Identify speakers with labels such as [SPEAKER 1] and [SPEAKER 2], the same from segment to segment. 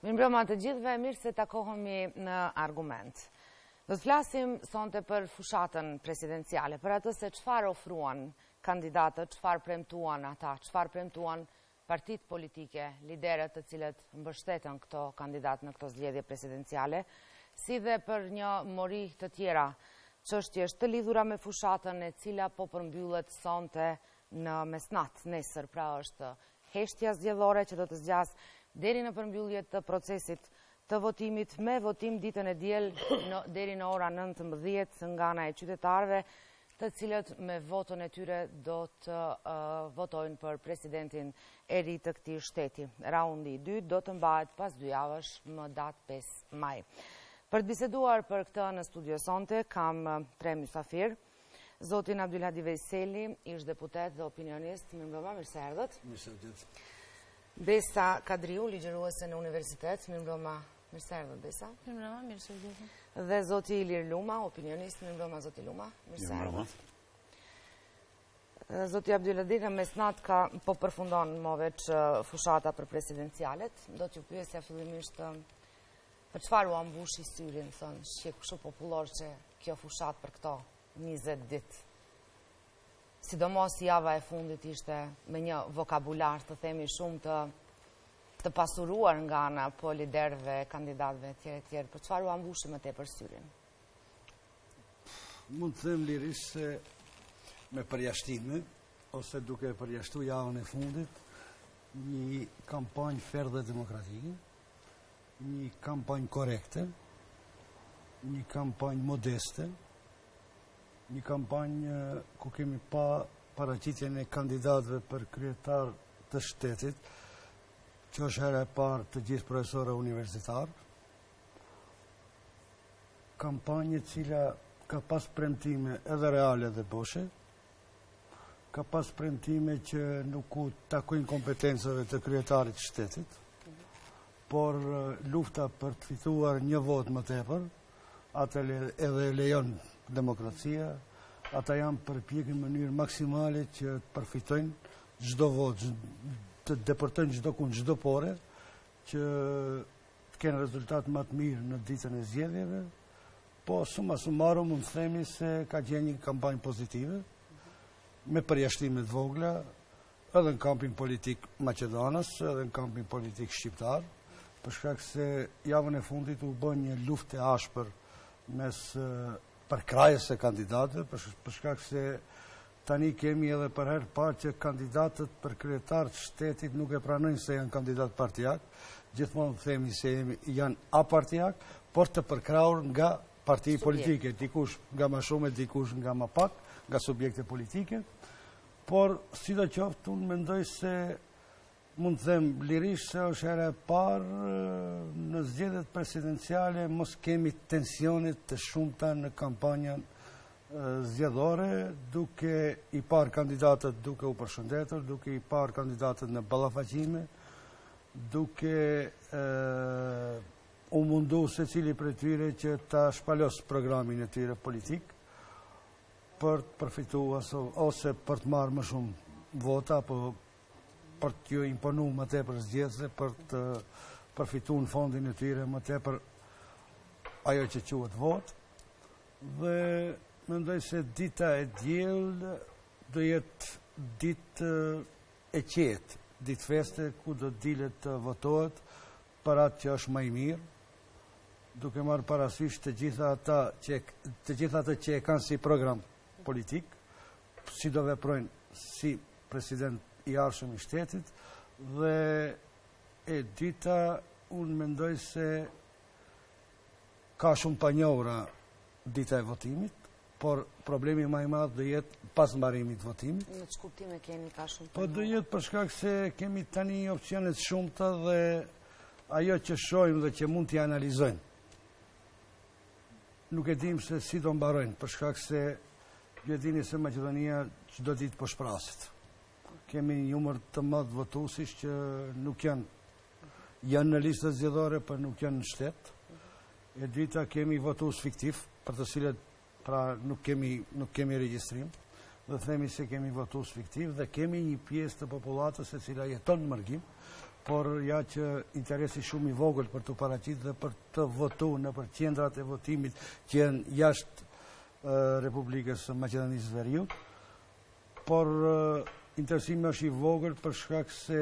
[SPEAKER 1] Mirëmbrëma të gjithëve, mirë se takohemi në argument. Do të flasim sonte për fushatën presidenciale, për atë se çfarë ofruan kandidatët, çfarë premtuan ata, çfarë premtuan partitë politike, liderët të cilët mbështetën këto kandidat në këto zgjedhje presidenciale, si dhe për një mori të tjera çështjesh të lidhura me fushatën e cila po përmbyllet sonte në mesnat. Nesër pra është heshtja zgjedhore që do të zgjas deri në përmbyllje të procesit të votimit me votim ditën e diel deri në ora 19 nga ana e qytetarëve, të cilët me votën e tyre do të votojnë për presidentin e ri të këtij shteti. Raundi i dytë do të mbahet pas 2 javësh më datë 5 maj. Për të biseduar për këtë në studio sonte kam 3 mysafir. Zotin Abdulhadi Veyseli, ish deputet dhe opinionist, mirëmbrëma, mirë se erdhët.
[SPEAKER 2] Mirë se gjithë.
[SPEAKER 1] Besa Kadriu, ligjëruese në universitet, mirëmbrëma, mirë se erdhët, Besa.
[SPEAKER 3] Mirëmbrëma, mirë se gjithë.
[SPEAKER 1] Dhe zoti Ilir Luma, opinionist, mirëmbrëma, zoti Luma, mirë se erdhët. Zoti Abdulhadi, në mesnat po përfundon më veç fushata për presidencialet, do t'ju pyesja fillimisht për çfarë u ambushi syrin, thënë, shqip kështu popullor që kjo fushat për këto 20 ditë. Sidomos java e fundit ishte me një vokabular të themi shumë të pasuruar nga ana po liderëve, kandidatëve tjerë. Për çfarë u ambushi më tepër syrin?
[SPEAKER 2] Mund të them lirisht se me përjashtime, ose duke përjashtu javën e fundit, një kampanjë ferë dhe demokratike, një kampanjë korekte, një kampanjë modeste, një kampanjë ku kemi pa paraqitjen e kandidatëve për kryetar të shtetit, që është hera e parë të gjithë profesorë universitarë. Kampanjë e cila ka pas premtime edhe reale dhe boshe, ka pas premtime që nuk u takojnë kompetencave të kryetarit të shtetit, por lufta për të fituar një vot më tepër, atë edhe lejon demokracia, ata janë përpjekur në mënyrë maksimale që të përfitojnë çdo vot, të deportojnë çdo kund, çdo pore, që të kenë rezultat më të mirë në ditën e zgjedhjeve, po summa summarum mund të themi se ka qenë një kampanjë pozitive, me përjashtime të vogla, edhe në kampin politik maqedonas, edhe në kampin politik shqiptar, për shkak se javën e fundit u bën një luftë e ashpër mes përkrajës e kandidatëve, për shkak se tani kemi edhe për herë parë që kandidatët për kryetar të shtetit nuk e pranojnë se janë kandidat partijak, gjithmonë themi se janë apartijak, por të përkrahur nga parti politike, dikush nga më shumë, dikush nga më pak, nga subjekte politike, por sidoqoftë unë mendoj se mund të them lirisht se është hera e parë në zgjedhjet presidenciale mos kemi tensionit të shumta në kampanjën zgjedhore, duke i parë kandidatët duke u përshëndetur, duke i parë kandidatët në ballafaqime, duke u mundu secili prej tyre që ta shpalos programin e tyre politik për të përfituar ose për të marrë më shumë vota, apo për t'ju imponu më tepër zgjedhësve, për të përfituar në fondin e tyre më tepër ajo që quhet votë. Dhe mendoj se dita e diel do jetë ditë e qetë, ditë feste ku do të dilet të votohet për atë që është më i mirë, duke marrë parasysh të gjitha ata që e kanë si program politik, si do veprojnë si president i arshëm i shtetit, dhe e dita unë mendoj se ka shumë panjohura dita e votimit, por problemi më i madh do jetë pas mbarimit të votimit.
[SPEAKER 1] Në çfarë kuptimi keni ka shumë panjohura?
[SPEAKER 2] Po do jetë për shkak se kemi tani opsione të shumta dhe ajo që shohim dhe që mund t'i analizojmë, nuk e dim se si do mbarojnë, për shkak se ju e dini se Maqedonia çdo ditë po shpraset. Kemi një numër të madh votuesish që nuk janë në listat zgjedhore, por nuk janë në shtet. E dyta, kemi votues fiktiv, për të cilët pra nuk kemi regjistrim, dhe themi se kemi votues fiktiv, dhe kemi një pjesë të popullatës e cila jeton në mërgim, por ja që interesi shumë i vogël për të paraqitur dhe për të votuar në për qendrat e votimit që janë jashtë Republikës së Maqedonisë së Veriut, por interesimi është i vogël për shkak se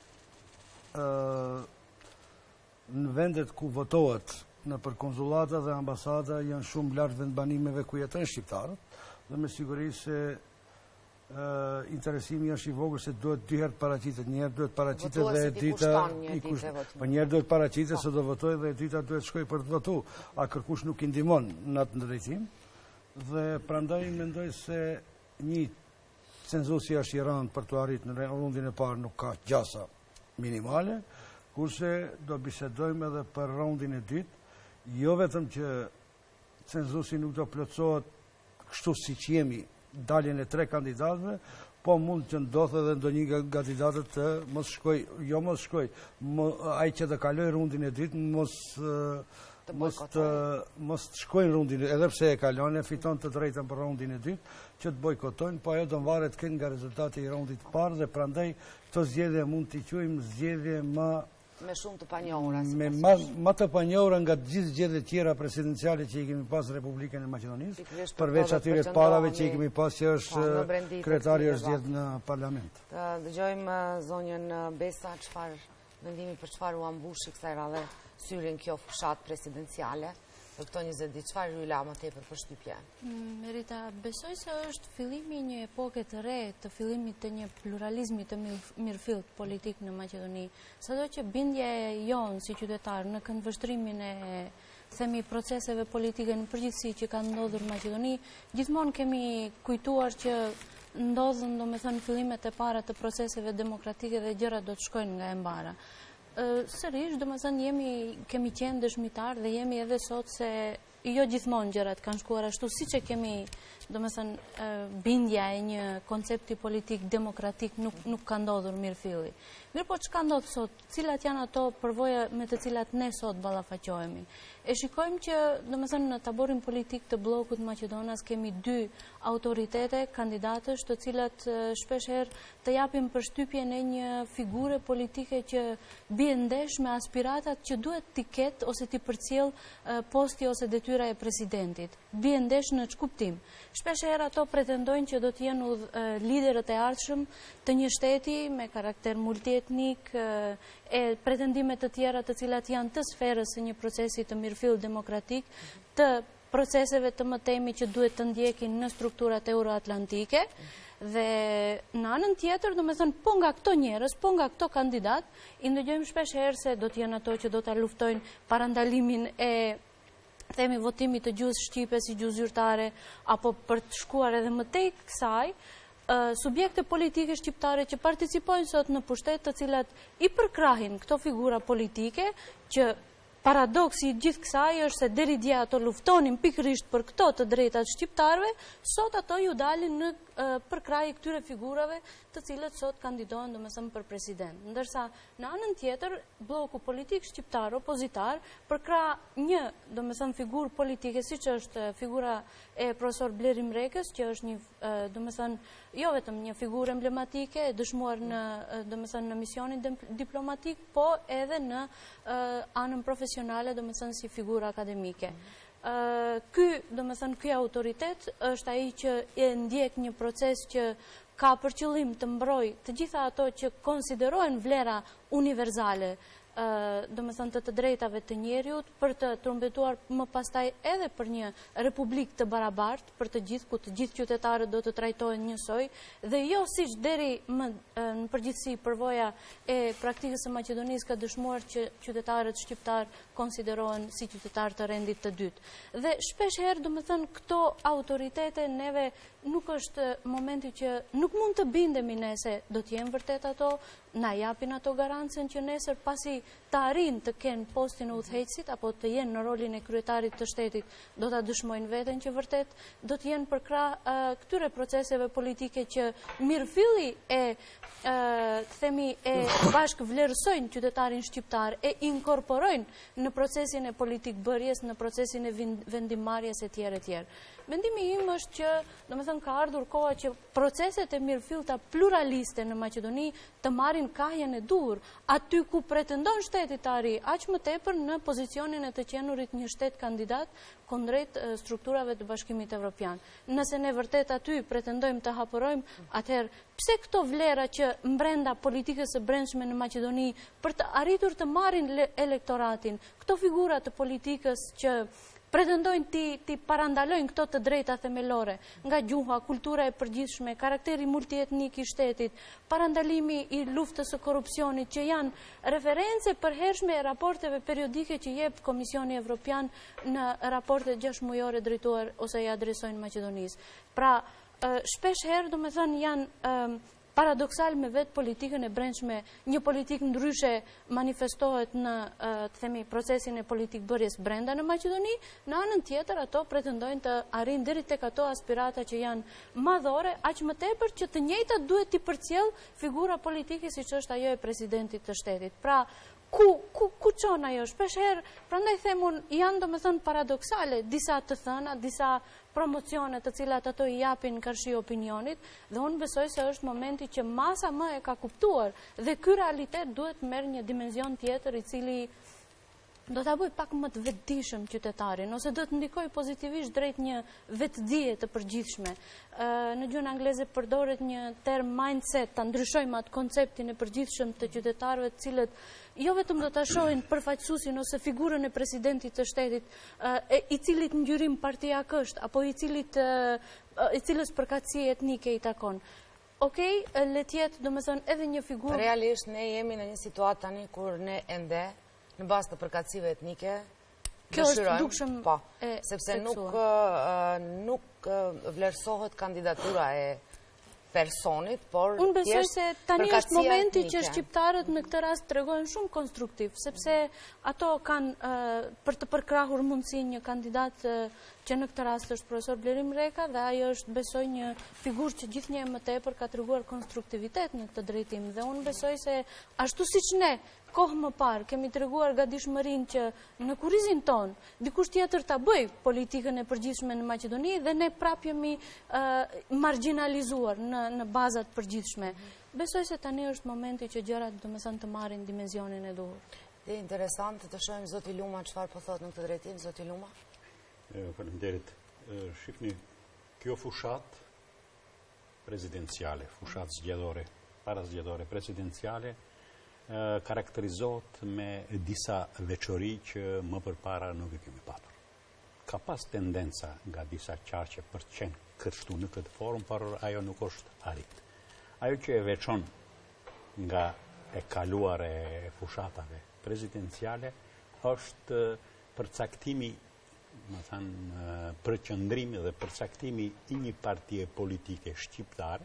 [SPEAKER 2] në vendet ku votohet në për konzulata dhe ambasada janë shumë lartë vendbanimeve ku jetojnë shqiptarët dhe me siguri se interesimi është i vogël se duhet dy herë paraqitet, një herë duhet paraqitet dhe e dita po një herë duhet paraqitet se do votojë dhe e dita duhet shkojë për të votuar, a kërkush nuk i ndihmon në atë drejtim dhe prandaj mendoj se një cenzusi është i rëndë për të arritur në raundin e parë nuk ka gjasa minimale, kurse do bisedojmë edhe për raundin e dytë, jo vetëm që cenzusi nuk do plotësohet kështu siç jemi daljen e 3 kandidatëve, po mund që ndodhë edhe ndonjë kandidatët të mos shkoj, ai që të kaloj rundin e dytë mos të shkojnë rundin, edhe pse e kalon e fiton të drejtën për rundin e dytë, që të bojkotojnë, po ajo do varet kënë nga rezultati i raundit të parë dhe prandaj këto zgjedhje mund t'i quajmë zgjedhje
[SPEAKER 1] me shumë të panjohura.
[SPEAKER 2] Ma të panjohura nga gjithë zgjedhjet tjera presidenciale që i kemi pas në Republikën e Maqedonisë, përveç atyre të parave që i kemi pas që është kryetari është zgjedhur në parlament.
[SPEAKER 1] Dëgjojmë zonjën Besa, vendimi për çfarë u ambushi kësaj radhe syrin kjo fushat presidenciale për këto 20 ditë, çfarë ju la më tepër përshtypje?
[SPEAKER 3] Merita, besoj se është fillimi një epoke të re, të fillimit të një pluralizmi të mirëfillt politik në Maqedoni. Sado që bindja e jonë si qytetar në këndvështrimin e themi proceseve politike në përgjithësi që ka ndodhur në Maqedoni, gjithmonë kemi kujtuar që ndodhën domethënë fillimet e para të proceseve demokratike dhe gjërat do të shkojnë nga e mbara. Sërish, domethënë kemi qenë dëshmitar dhe jemi edhe sot se jo gjithmonë gjërat kanë shkuar ashtu siç e kemi, domethënë bindja e një koncepti politik demokratik nuk ka ndodhur mirëfilli. Mirë, po çka ndodh sot? Cilat janë ato përvoja me të cilat ne sot ballafaqohemi? E shikojmë që, domethënë, në taborin politik të bllokut Maqedonas kemi 2 autoritete, kandidatësh, të cilat shpeshherë të japin përshtypjen e një figure politike që bie ndesh me aspiratat që duhet t'i ketë ose t'i përcjell posti ose detyra e presidentit. Bie ndesh në ç'kuptim? Shpeshherë ato pretendojnë që do të jenë liderët e ardhshëm të një shteti me karakter multietnik, e pretendimet të tjera të cilat janë të sferës së një procesi të mirëfillt demokratik, të proceseve të mëtemi që duhet të ndjekin në strukturat euroatlantike, dhe në anën tjetër, domethënë, po nga këto njerëz, po nga këto kandidat, i ndëgjojmë shpeshherë se do të jenë ato që do ta luftojnë parandalimin e themi votimit të gjuhës shqipe si gjuhë zyrtare, apo për të shkuar edhe më tej kësaj, subjekte politike shqiptare që participojnë sot në pushtet të cilat i përkrahin këto figura politike që paradoksi i gjithë kësaj është se deri dje ato luftonin pikërisht për këto të drejtat shqiptarëve, sot ato ju dalin në përkrahje këtyre figurave të cilët sot kandidohen domethënë për president. Ndërsa në anën tjetër bloku politik shqiptar opozitar përkrah një domethënë figurë politike siç është figura e profesor Bleri Mrekës, që është një domethënë jo vetëm një figurë emblematike e dëshmuar në domethënë në misionin diplomatik, po edhe në anën profesionale domethënë si figurë akademike. Ky autoritet është ai që e ndjek një proces që ka për qëllim të mbrojë të gjitha ato që konsiderohen vlera universale, domethënë të drejtave të njeriut, për të trumbetuar më pastaj edhe për një republik të barabartë për të gjithë, ku të gjithë qytetarët do të trajtohen njësoj, dhe jo siç deri në përgjithësi përvoja e praktikës së Maqedonisë ka dëshmuar që qytetarët shqiptar konsiderohen si qytetar të rendit të dytë. Dhe shpesh herë, domethënë, këto autoritete neve nuk është momenti që nuk mund të bindemi ne se do të jenë vërtet ato, na japin ato garancën që nesër pasi të arrin të kenë postin e udhëheqësit apo të jenë në rolin e kryetarit të shtetit, do ta dëshmojnë veten që vërtet do të jenë përkrah këtyre proceseve politike që mirëfilli e bashkë vlerësojnë qytetarin shqiptar, e inkorporojnë në procesin e politik bërjes, në procesin e vendimmarrjes e tjerë e tjerë. Mendimi im është që, domethënë, thënë ka ardhur koha që proceset e mirëfillta pluraliste në Maqedoni të marrin kahjen e dur, aty ku pretendon shteti të arrijë aq më tepër në pozicionin e të qenurit një shtet kandidat kundrejt strukturave të Bashkimit Evropian. Nëse ne vërtet aty pretendojmë të hapërojmë, atëherë pse këto vlera që mbrenda politikës së brendshme në Maqedoni për të arritur të marrin elektoratin, këto figura të politikës që pretendojnë ti parandalojnë këto të drejta themelore, nga gjuha, kultura e përgjithshme, karakteri multietnik i shtetit, parandalimi i luftës së korrupsionit, që janë reference përhershme e raporteve periodike që jep Komisioni Evropian në raportet 6 mujore drejtuar ose i adresojnë Maqedonisë. Pra, shpesh herë, domethënë, janë paradoksal me vetë politikën e brendshme, një politikë ndryshe manifestohet në procesin e politikë bërjes brenda në Maqedoni, në anën tjetër ato pretendojnë të arrijnë deri tek ato aspirata që janë madhore, aq më tepër që të njëjtat duhet t'i përcjell figura politike siç është ajo e presidentit të shtetit. Pra, ku çon ajo? Shpesh herë, prandaj themun, janë domethënë paradoksale disa të thëna, disa promocione të cilat ato i japin karshi opinionit, dhe unë besoj se është momenti që masa më e ka kuptuar dhe ky realitet duhet merr një dimension tjetër i cili do ta bëj pak më të vetëdijshëm qytetarin, ose do të ndikoj pozitivisht drejt një vetëdije të përgjithshme. Në gjuhën angleze përdoret një term mindset, ta ndryshojmë atë konceptin e përgjithshëm të qytetarëve, të cilët jo vetëm do ta shohin përfaqësuesin ose figurën e presidentit të shtetit, i cilit ngjyrim partijak është, apo i cilës përkatësi etnike i takon. Okej, le të jetë domethënë edhe një figurë.
[SPEAKER 1] Realisht ne jemi në një situatë tani kur ne ende në bazë të përkatësive etnike dëshirojmë, sepse nuk vlerësohet kandidatura e personit, por
[SPEAKER 3] unë besoj se tani është momenti që shqiptarët në këtë rast tregojnë shumë konstruktiv, sepse ato kanë për të përkrahur mundësinë një kandidat që në këtë rast është profesor Blerim Reka, dhe ajo është, besoj, një figurë që gjithnjë më tepër ka treguar konstruktivitet në këtë drejtim, dhe unë besoj se ashtu siç ne kohë më parë kemi treguar gatishmërinë që në kurrizin ton dikush tjetër ta bëj politikën e përgjithshme në Maqedoni, dhe ne prap jemi marginalizuar në bazat përgjithshme. Besoj se tani është momenti që gjërat domethënë të marrin dimensionin e duhur.
[SPEAKER 1] Dhe interesant të shohim zoti Luma çfarë po thotë në këtë drejtim. Zoti Luma.
[SPEAKER 4] Faleminderit. Shifni, kjo fushat prezidenciale, fushat zgjedhore, parazgjedhore prezidenciale, karakterizohet me disa veçori që më përpara nuk e kemi patur. Ka pas tendenca nga disa qarqe për të qenë kështu në këtë forum, por ajo nuk është arrit. Ajo që e veçon nga e kaluar e fushatave prezidenciale është përcaktimi, më thënë, përqendrimi dhe përcaktimi i një partie politike shqiptare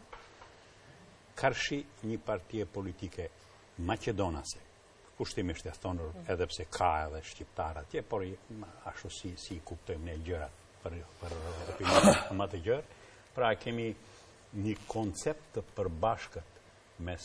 [SPEAKER 4] karshi një partie politike maqedonase, kushtimisht e thonur edhe pse ka edhe shqiptar atje, por ashtu si i kuptojmë ne gjërat për opinionin më të gjerë. Pra kemi një koncept të përbashkët mes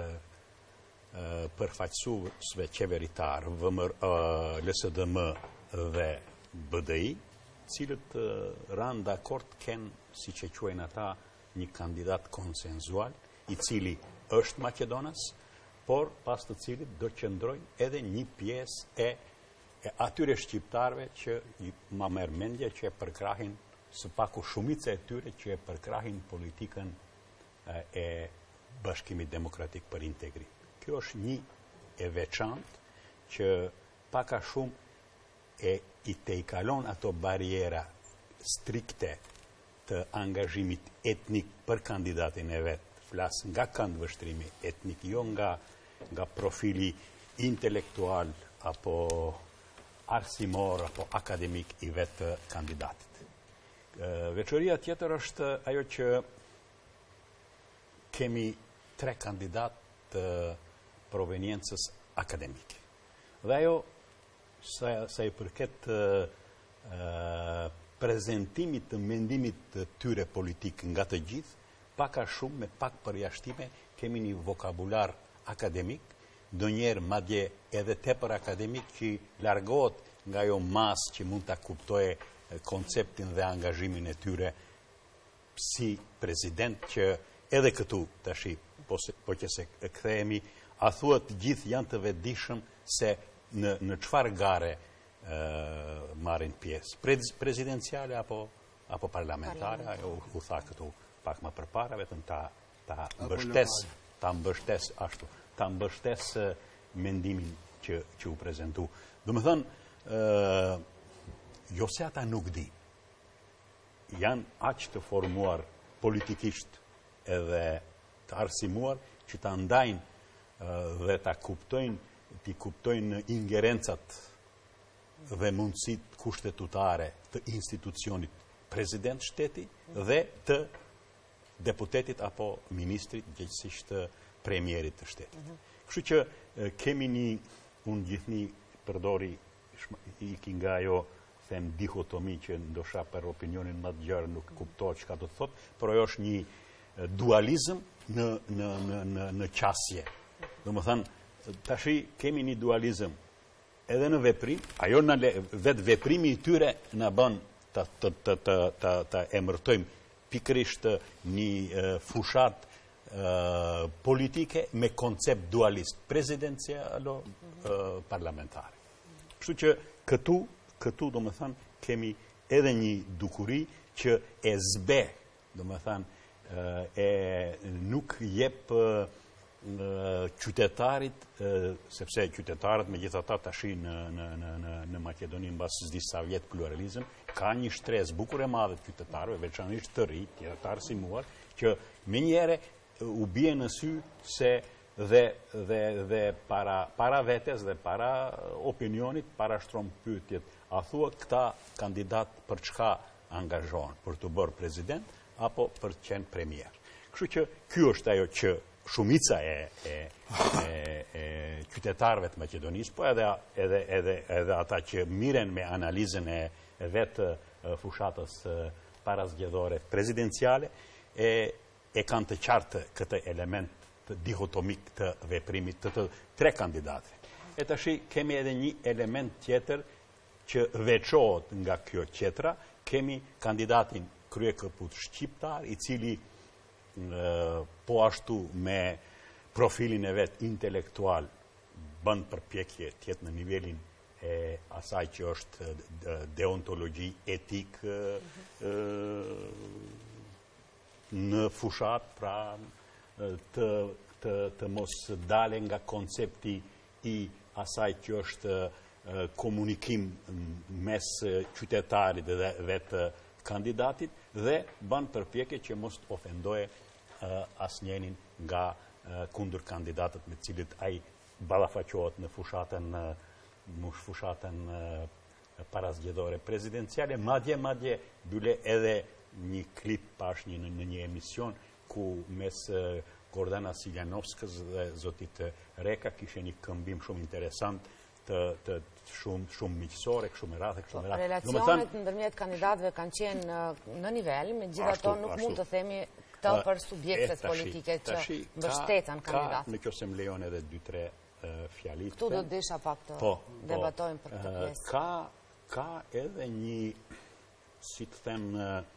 [SPEAKER 4] përfaqësuesve qeveritar, LSDM dhe BDI, cilët ranë dakord kanë, siç e quajnë ata, një kandidat konsenzual, i cili është maqedonas, por pas të cilit do qëndrojnë edhe një pjesë e atyre shqiptarve që ma merr mendje që e përkrahin, së paku shumica e tyre që e përkrahin politikën e Bashkimit Demokratik për Integrim. Kjo është një e veçantë që paka shumë i tejkalon ato bariera strikte të angazhimit etnik për kandidatin e vetë, flas nga këndvështrimi etnik, jo nga profili intelektual apo arsimor apo akademik i vetë kandidatit. Veçoria tjetër është ajo që kemi 3 kandidat të proveniencës akademike. Dhe ajo sa i përket prezentimit të mendimit të tyre politik nga të gjithë, paka shumë me pak përjashtime kemi një vokabular akademik, ndonjëherë madje edhe tepër akademik, që largohet nga ajo masë që mund ta kuptojë konceptin dhe angazhimin e tyre si prezident që edhe këtu tash po që se kthehemi, a thuhet gjithë janë të vetëdijshëm se në çfarë gare marrin pjesë, prezidenciale apo parlamentare, ajo u tha këtu pak më përpara, vetëm ta mbështes ashtu, ta mbështes mendimin që u prezentu. Do më thënë, jo se ata nuk di, janë aq të formuar politikisht edhe të arsimuar që ta ndajnë dhe ta kuptojnë ingerencat dhe mundësit kushtetutare të institucionit prezident shteti dhe të deputetit apo ministrit, gjithësisht premierit të shtetit. Kështu që kemi unë gjithni përdori iki nga jo them dihotomi që ndosha për opinionin më të gjerë nuk kuptohet çka do të thot, por ajo është një dualizëm në qasje. Do më thënë, tashi kemi një dualizëm edhe në veprim, ajo vetë veprimi i tyre në bën të emërtojmë pikërisht një fushat politike me koncept dualist, prezidencialo parlamentare. Kështu që këtu do më thënë, kemi edhe një dukuri që e zbe, do më thënë, nuk jep qytetarit, sepse qytetarët me gjitha ta tashi në Maqedoni në basë disa vjetë pluralizm, ka një shtres bukur e madhe të qytetarëve, veçanërisht të ri, të arsimuar, që me njëre u bie në sy se dhe para vetes dhe para opinionit, para shtrom pyetjet, a thua këta kandidat për çka angazhohen, për të bërë prezident, apo për të qenë premier. Kështu që kjo është ajo që shumica e qytetarëve të Maqedonisë, po edhe ata që miren me analizën e vetë fushatës parazgjedhore prezidenciale, e kanë të qartë këtë element të dihotomik të veprimit të tre kandidatëve. E tashi kemi edhe një element tjetër që veçohet nga kjo tjetra, kemi kandidatin kryekëput shqiptar, i cili po ashtu me profilin e vetë intelektual bën përpjekje tjetë në nivelin e asaj që është deontologji etik në fushat, pra të mos dale nga koncepti i asaj që është komunikim mes qytetarit dhe vetë kandidatit, dhe ban përpjekje që mos të ofendoje asnjënin nga kundër kandidatët me cilët ai ballafaqohet në fushatën parazgjedhore prezidenciale. Madje byle edhe një klip pash në një emision ku mes Gordana Siljanovskës dhe zotit Reka kishe një këmbim shumë interesant të shumë miqësore, shumë rrethë.
[SPEAKER 1] Relacionet ndërmjet kandidatëve kanë qenë në nivel, me gjithato nuk mund të themi këto për subjektet politike që mbështeten kandidatë.
[SPEAKER 4] Në kjo se më lejon edhe 2-3 fjalit.
[SPEAKER 1] Këtu do të desha pak të debatojmë për këtë pjesë.
[SPEAKER 4] Ka edhe një, si të them,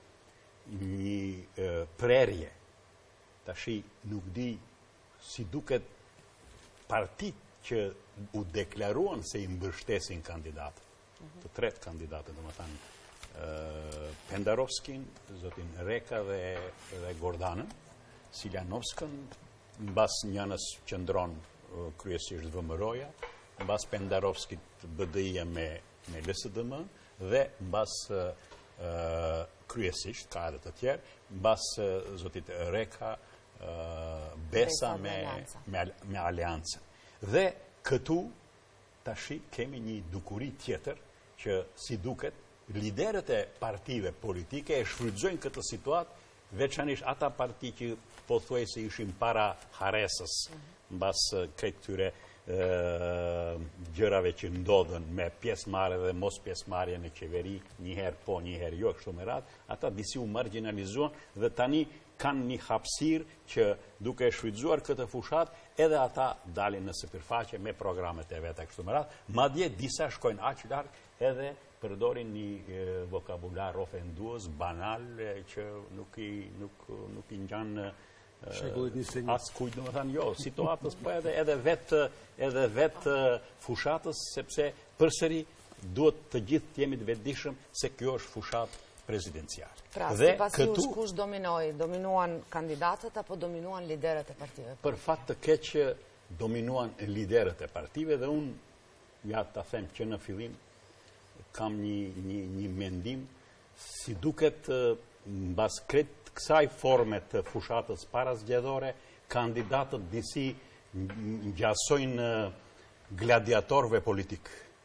[SPEAKER 4] një prerje. Tashi nuk di si duket partit që u deklaruan se i mbështesin kandidatët. Të tretë kandidatët, do më thanë, Pendarovskin, zotin Reka dhe Gordanën, Siljanovskën, në bas njënës qëndron kryesisht VMRO-ja, në bas Pendarovskit BDI-ja me LSDM, dhe në bas kryesisht, ka edhe të tjerë, në bas zotit Reka, Besa me Aleancën. Dhe këtu tashi kemi një dukuri tjetër që si duket liderët e partive politike e shfrytëzojnë këtë situatë, veçanërisht ata parti që pothuajse ishin para haresës mbas këtyre gjërave që ndodhen me pjesëmarrje dhe mos pjesëmarrje në qeveri, njëherë po, njëherë jo, kështu me radhë, ata disi u marginalizuan dhe tani kanë një hapësirë që duke shfrytëzuar këtë fushat, edhe ata dalin në sipërfaqe me programet e veta kështu me radhë, madje disa shkojnë aq larg edhe përdorin një vokabular ofendues, banal, që nuk i ngjan as kujt, do të thënë jo, situatës, po edhe vetë fushatës, sepse përsëri duhet të gjithë të jemi të vetëdijshëm se kjo është fushatë prezidenciale.
[SPEAKER 1] Pra, sipas jush, kush dominoi? Dominuan kandidatët apo dominuan liderët e partive?
[SPEAKER 4] Për fat të keq dominuan liderët e partive dhe unë ja ta them që në fillim kam një mendim si duket mbas kësaj forme të fushatës parazgjedhore, kandidatët disi ngjasojnë gladiatorëve politik,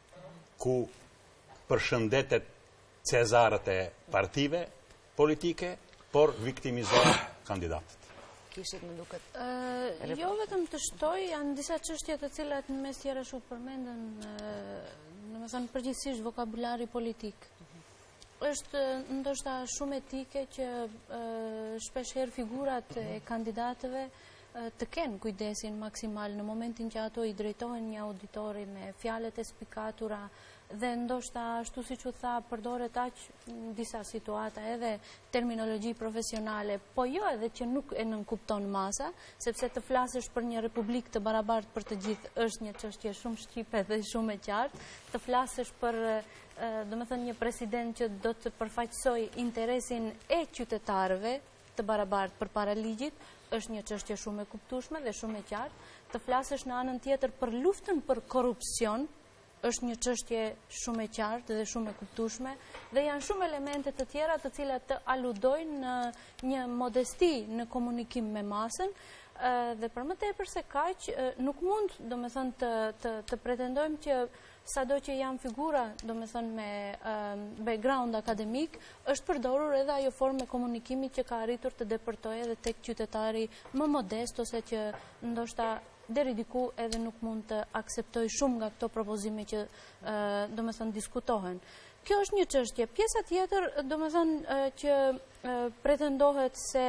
[SPEAKER 4] ku përshëndetet cezarët e partive politike, por viktimizohen kandidatët.
[SPEAKER 1] Kishit më duket?
[SPEAKER 3] Jo vetëm të shtoj, janë disa çështje të cilat në mes tjera shumë përmendën, në më thënë përgjithsisht vokabulari politik. Është ndoshta shumë etike që shpeshherë figurat e kandidatëve të kenë kujdesin maksimal në momentin që ato i drejtohen një auditori me fjalët e spikatura dhe ndoshta ashtu siç u tha përdoret aq në disa situata edhe terminologji profesionale, po jo edhe që nuk e nënkupton masa, sepse të flasësh për një republikë të barabartë për të gjithë është një çështje shumë shqipe dhe shumë e qartë, të flasësh për domethënë një president që do të përfaqësoj interesin e qytetarëve të barabartë përpara ligjit, është një çështje shumë e kuptueshme dhe shumë e qartë, të flasësh në anën tjetër për luftën për korrupsion, është një çështje shumë e qartë dhe shumë e kuptueshme dhe janë shumë elemente të tjera të cilat të aludojnë në një modesti në komunikim me masën dhe për më tepër se kaq nuk mund domethënë të pretendojmë që sado që janë figura domethënë me background akademik është përdorur edhe ajo formë e komunikimit që ka arritur të depërtojë edhe tek qytetari më modest ose që ndoshta deri diku edhe nuk mund të akseptoj shumë nga këto propozime që domethënë diskutohen. Kjo është një çështje. Pjesa tjetër, domethënë që pretendohet se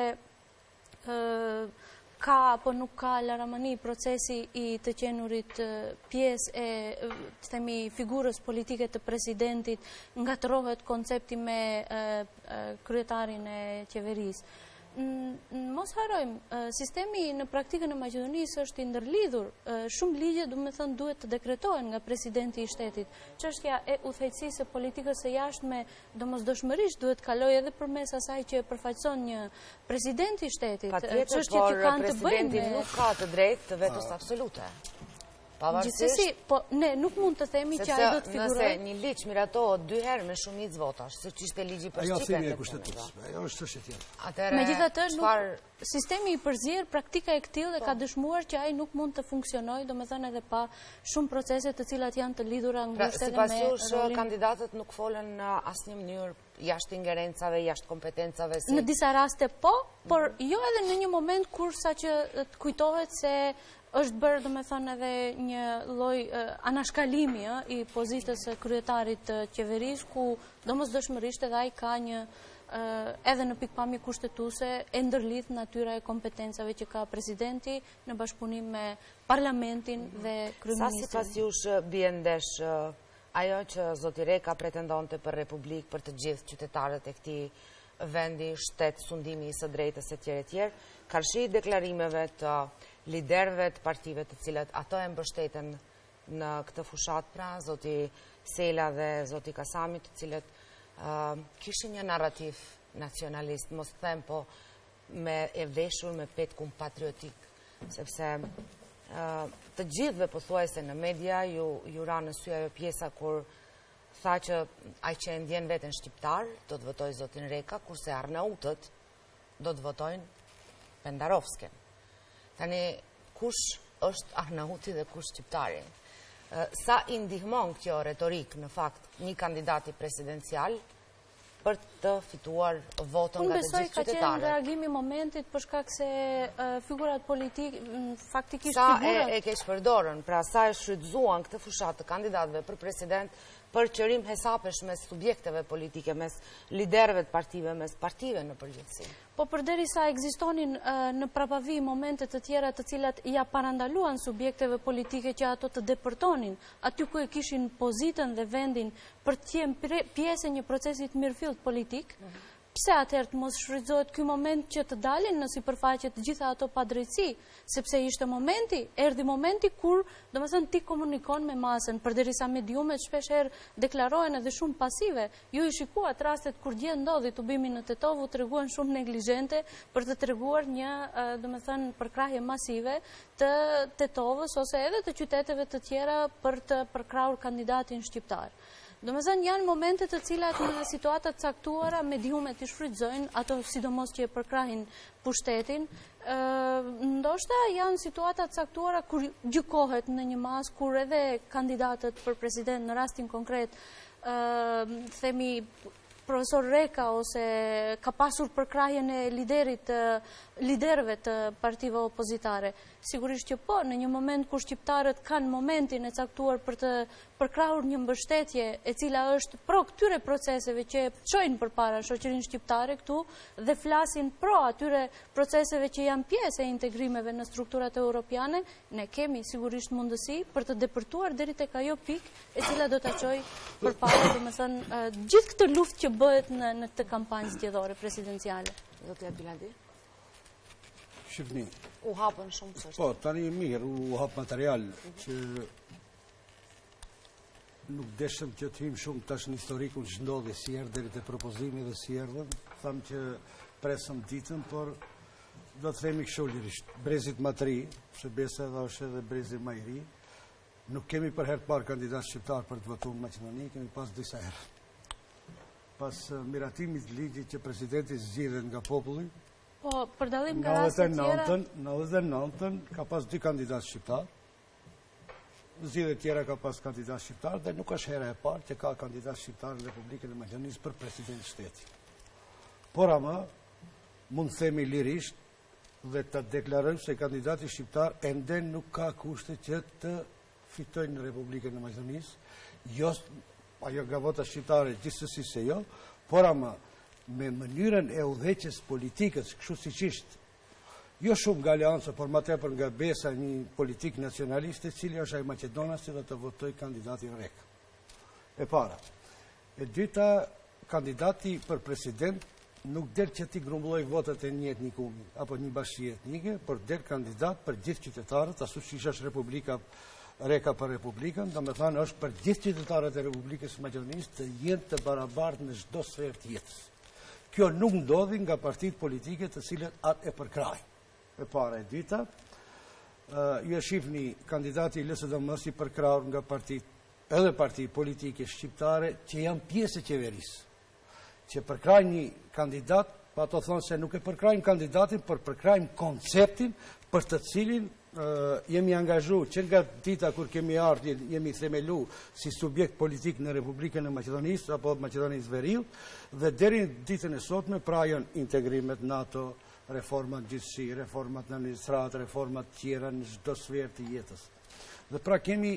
[SPEAKER 3] ka apo nuk ka laramani procesi i të qenurit pjesë e themi figurës politike të presidentit, ngatërohet koncepti me kryetarin e qeverisë. Mos harojmë, sistemi në praktikën e Maqedonisë është i ndërlidhur. Shumë ligje duhet të dekretohen nga presidenti i shtetit. Çështja e udhëheqësisë së politikës së jashtme domosdoshmërisht duhet kalojë edhe përmes asaj që përfaqëson një president i shtetit.
[SPEAKER 1] Patjetër, por presidenti nuk ka të drejtë të vetos absolute.
[SPEAKER 3] Gjithsesi, po ne nuk mund të themi që ai do të figurojë.
[SPEAKER 1] Nëse një ligj miratohet 2 herë me shumicë votash, siç ishte ligji për Shqipërinë.
[SPEAKER 2] Ajo është çështje tjetër.
[SPEAKER 3] Megjithatë, sistemi i përzier praktika e këtillë ka dëshmuar që ai nuk mund të funksionojë, domethënë edhe pa shumë procese të cilat janë të lidhura ngushtë edhe me
[SPEAKER 1] sipas jush kandidatët nuk folën në asnjë mënyrë jashtë ingerencave, jashtë kompetencave.
[SPEAKER 3] Në disa raste po, por jo edhe në një moment kur saqë të kujtohet se është bërë domethënë edhe një lloj anashkalimi i pozitës së kryetarit të qeverisë, ku domosdoshmërisht edhe ai ka një edhe në pikpamje kushtetuese e ndërlidh natyra e kompetencave që ka presidenti në bashkëpunim me parlamentin dhe kryeministrin.
[SPEAKER 1] Sa sipas jush bie ndesh ajo që zoti Reka pretendonte për republikë për të gjithë qytetarët e këtij vendi, shtet, sundimi i së drejtës etj. Karshi deklarimeve të liderëve të partive të cilat ato e mbështeten në këtë fushat, pra zoti Sela dhe zoti Kasami, të cilët kishin një narrativ nacionalist, mos them, po me e veshur me petkun patriotik, sepse të gjithëve pothuajse në media ju ra në sy ajo pjesa kur tha që ai që e ndjen veten shqiptar do të votojë zotin Reka, kurse arnautët do të votojnë Pendarovsken. Tani, kush është arnauti dhe kush shqiptari? Sa i ndihmon kjo retorik në fakt një kandidati presidencial për të fituar votën nga të gjithë qytetarët?
[SPEAKER 3] Unë besoj ka qenë reagimi momentit për shkak se figurat politik faktikisht
[SPEAKER 1] sa e keq përdorën, pra sa e shfrytzuan këtë fushat të kandidatëve për president për qërim hesapesh mes subjekteve politike, mes liderëve të partive, mes partive në përgjithësi.
[SPEAKER 3] Po përderisa ekzistonin në prapavi momentet të tjera të cilat ja parandaluan subjekteve politike që ato të depërtonin, aty ku e kishin pozitën dhe vendin për të qenë pjesë e një procesit mirëfillt politik, pse atëherë të mos shfrytëzohet ky moment që të dalin në sipërfaqe të gjitha ato padrejtësi, sepse ishte erdhi momenti kur, domethënë, ti komunikon me masën, përderisa mediumet shpeshherë deklarohen edhe shumë pasive. Ju i shikuat rastet kur gjë ndodhi tubimi në Tetov, u treguan shumë neglizhente për të treguar një, domethënë, përkrahje masive të Tetovës ose edhe të qyteteve të tjera për të përkrahur kandidatin shqiptar. Domethënë janë momente të cilat në situata të caktuara mediumet i shfrytëzojnë, ato sidomos që e përkrahin pushtetin, ndoshta janë situata të caktuara kur gjykohet në një mas, kur edhe kandidatët për president në rastin konkret, themi profesor Reka ose ka pasur përkrahjen e liderëve të partive opozitare. Sigurisht që po, në një moment kur shqiptarët kanë momentin e caktuar për të përkrahur një mbështetje e cila është pro këtyre proceseve që çojnë përpara shoqërinë shqiptare këtu dhe flasin pro atyre proceseve që janë pjesë e integrimeve në strukturat europiane, ne kemi sigurisht mundësi për të depërtuar deri tek ajo pikë e cila do ta çojë përpara, domethënë, gjithë këtë luftë që bëhet në këtë kampanje zgjedhore presidenciale.
[SPEAKER 1] Zotja Bilandi?
[SPEAKER 2] Shifni.
[SPEAKER 1] U hapën shumë çështje.
[SPEAKER 2] Po, tani mirë, u hap material që nuk deshëm që të hym shumë tash në historikun që ndodhi si erdhi deri te propozimi dhe si erdhën. Tham që presëm ditën, por do të themi kështu lirisht. Brezit më të ri, se besa edhe është edhe brezi më i ri. Nuk kemi për herë të parë kandidat shqiptar për të votuar në Maqedoni, kemi pas disa herë. Pas miratimit të ligjit që presidenti zgjidhet nga populli,
[SPEAKER 3] po, për dallim nga raste tjera...
[SPEAKER 2] Në 99-ën ka pas 2 kandidat shqiptar, zgjidhje tjera ka pas kandidat shqiptar, dhe nuk është hera e parë që ka kandidat shqiptar në Republikën e Maqedonisë për president shteti. Por ama, mund të themi lirisht dhe të deklarojmë se kandidati shqiptar ende nuk ka kushte që të fitojnë në Republikën e Maqedonisë, jo ajo nga vota shqiptare gjithsesi se jo, por ama me mënyrën e udhëheqjes politikës, kështu siç ishte, jo shumë nga Alianca, por më tepër nga besa një politik nacionaliste, cili është ai Maqedonas që do të votoj kandidati Rek. E para. E dyta, kandidati për president nuk del që ti grumbulloj votat e një etnikumi, apo një bashkie etnike, por del kandidat për gjithë qytetarët, ashtu siç është Republika Reka për Republikën, do me thënë është për gjithë qytetarët e Republikës Maqedonisë të jenë të barabartë në çdo sferë të jetës. Kjo nuk ndodhi nga partitë politike të cilët atë e përkrajnë. E para. E dyta, ju e shihni kandidati i LSDM-s i përkrahur nga edhe parti politike shqiptare që janë pjesë e qeverisë. Që përkrajnë një kandidat, pa to thonë se nuk e përkrajnë kandidatin, por përkrajnë konceptin për të cilin jemi angazhu që nga dita kur kemi ardhur, jemi themelu si subjekt politik në Republikën e Maqedonisë apo Maqedonisë Veriut, dhe deri në ditën e sotme pra janë integrimet NATO, reformat gjithësi, reformat në administratë, reformat tjera në çdo sferë të jetës. Dhe pra kemi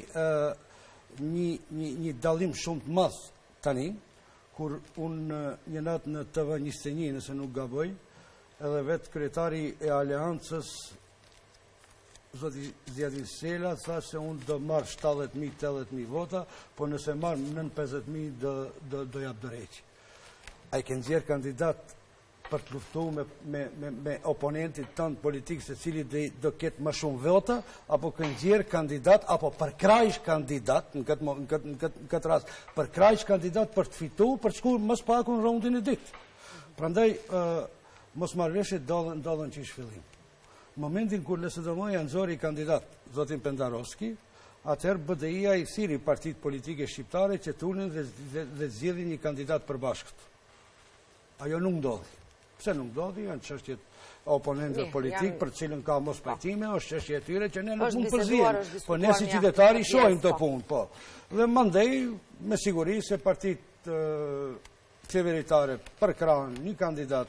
[SPEAKER 2] një dallim shumë të madh tani, kur unë një natë në TV21, nëse nuk gaboj, edhe vetë kryetari e Aleancës Zoti Zjadin Sela tha se unë do marrë 70.000-80.000 vota, po nëse marrë 950.000 do jap dorëheqje. Ai ke nxjerr kandidat për të luftuar me oponentit tënd politik, se cili do ketë më shumë vota, apo ke nxjerr kandidat apo përkrajsh kandidat në këtë rast, përkrajsh kandidat për të fituar, për të shkuar më pak në raundin e dytë. Prandaj mosmarrveshjet ndodhen që shfillim. Momentin kur LSDM-ja nxori kandidat zotin Pendarovski, atëherë BDI-ja i thiri partitë politike shqiptare që të ulin dhe zgjedhin një kandidat përbashkët. Ajo nuk ndodhi. Pse nuk ndodhi? Janë çështjet oponentëve politik për të cilën ka mos pajtime, është çështje e tyre që ne nuk mund përzihen. Po ne si qytetari shohim të punë, po. Dhe mandej me siguri se partitë qeveritare përkrahen një kandidat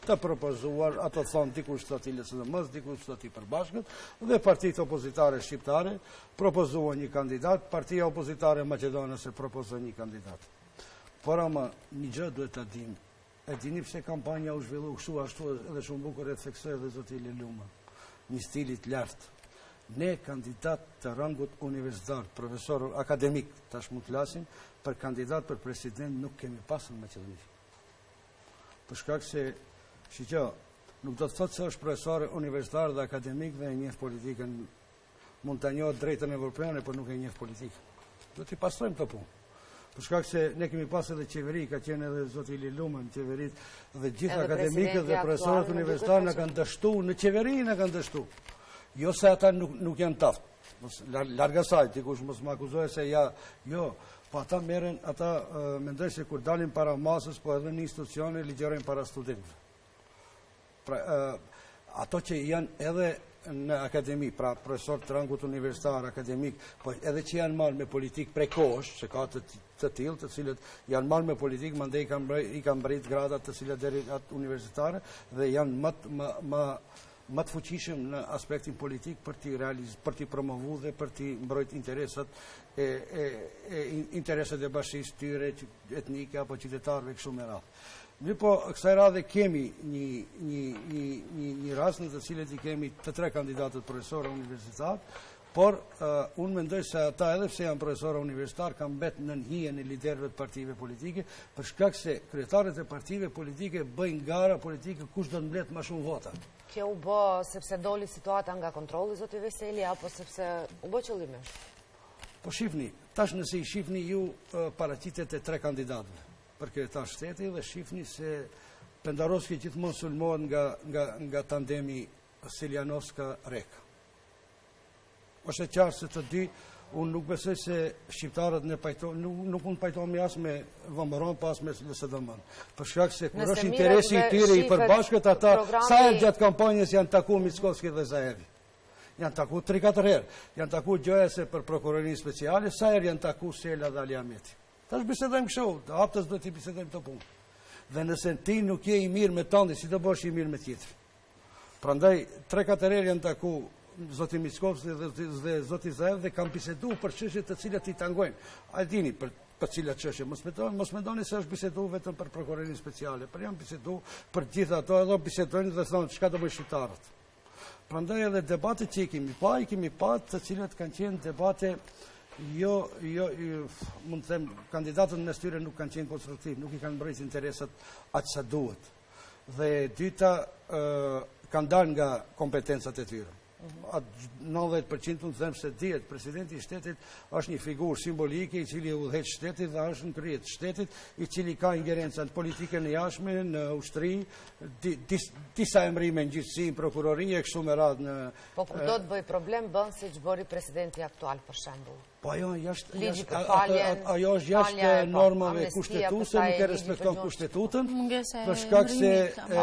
[SPEAKER 2] të propozuar, ato thonë dikush thot i LSDM-s, dikush thot i Përbashkët, dhe partitë opozitare shqiptare propozuan një kandidat, partia opozitare maqedonase propozon një kandidat. Por ama një gjë duhet ta dim. E dini pse kampanja u zhvillu kështu ashtu edhe shumë bukur e theksoi edhe zoti Leluma. Një stilit lartë. Ne kandidat të rangut universitar, profesor akademik, tash mund të flasim, për kandidat për president nuk kemi pasur në Maqedoni. Për shkak se, shiqo, nuk do të thotë se është profesor universitar dhe akademik dhe e njeh politikën, mund të njohë drejtën evropiane, por nuk e njeh politikën. Do t'i pastrojmë të punë. Për shkak se ne kemi pas edhe qeveri, ka qenë edhe zoti Leluma në qeverit, dhe gjithë akademikët dhe profesorët universitarë në kanë dështu, në qeveri në kanë dështu. Jo se ata nuk janë taft, larga saj, dikush mos më akuzojë se ja, jo, po ata merren, ata mendoj se kur dalin para masës, po edhe në institucione ligjërojnë para studentëve. Pra, ato që janë edhe në akademi, pra profesor të rangut universitar, akademik, po edhe që janë marrë me politikë prekosh, se ka të tillë, të cilët janë marrë me politikë, mandej i kanë mbrit gradat të cilat deri atë universitare dhe janë më të fuqishëm në aspektin politik për t'i promovu dhe për t'i mbrojt interesat e bashkisë tyre etnike apo qytetarëve kështu me radhë. Ne po kësaj radhe kemi një rast në të cilët i kemi të 3 kandidatët profesorë universitar, por unë mendoj se ata edhe pse janë profesorë universitar kanë mbet në hijen e liderëve të partive politike, për shkak se kryetarët e partive politike bëjnë gara politike kush do të mbledh më shumë vota.
[SPEAKER 1] Kjo u bë sepse doli situata nga kontrolli, zoti Veseli, apo sepse u bë qëllimisht?
[SPEAKER 2] Po shifni, tash nëse i shifni ju paraqitet e 3 kandidatëve për kryetar shteti dhe shifni se Pendarovski gjithmonë sulmohet nga tandemi Siljanovska-Reka. Është e qartë se të dy, unë nuk besoj se shqiptarët nuk mund pajtohemi as me VMRO, pas me LSDM. Për shkak se kur është interesi i tyre i përbashkët, ata sa herë gjatë kampanjës janë taku Mickovski dhe Zaevi. Janë taku 3-4 herë. Janë taku Gjojase për prokurorinë speciale, sa herë janë taku Sela dhe Ali Ahmeti. Tash bisedojmë kështu, të haptës do t'i bisedojmë të punë. Dhe nëse ti nuk je i mirë me tandi, si do bësh i mirë me tjetër. Prandaj 3-4 herë janë taku zoti Mickovski dhe zoti Zaev dhe kanë biseduar për çështje të cilat i tangojnë. A dini për cilat çështje? Mos mendoni se është biseduar vetëm për prokurorinë speciale, por janë biseduar për gjithë ato, edhe bisedojnë dhe thonë çka do bëjnë shqiptarët. Prandaj edhe debatet që i kemi pa të cilat kanë qenë debate jo mund të them kandidatët mes tyre nuk kanë qenë konstruktiv, nuk i kanë mbrojtur interesat aq sa duhet. Dhe dyta kanë dalë nga kompetencat e tyre. 90% unë them se dihet, presidenti i shtetit është një figurë simbolike i cili udhëheq shtetit dhe është në krye të shtetit, i cili ka ingerenca në politikën e jashtme, në ushtri, disa emrime në gjithësi, në prokurori e kështu me radhë në...
[SPEAKER 1] Po kur do të bëj problem, bën si që bëri presidenti aktual, për shembull.
[SPEAKER 2] Po ajo është jashtë normave kushtetuese, nuk e respekton kushtetutën, për shkak se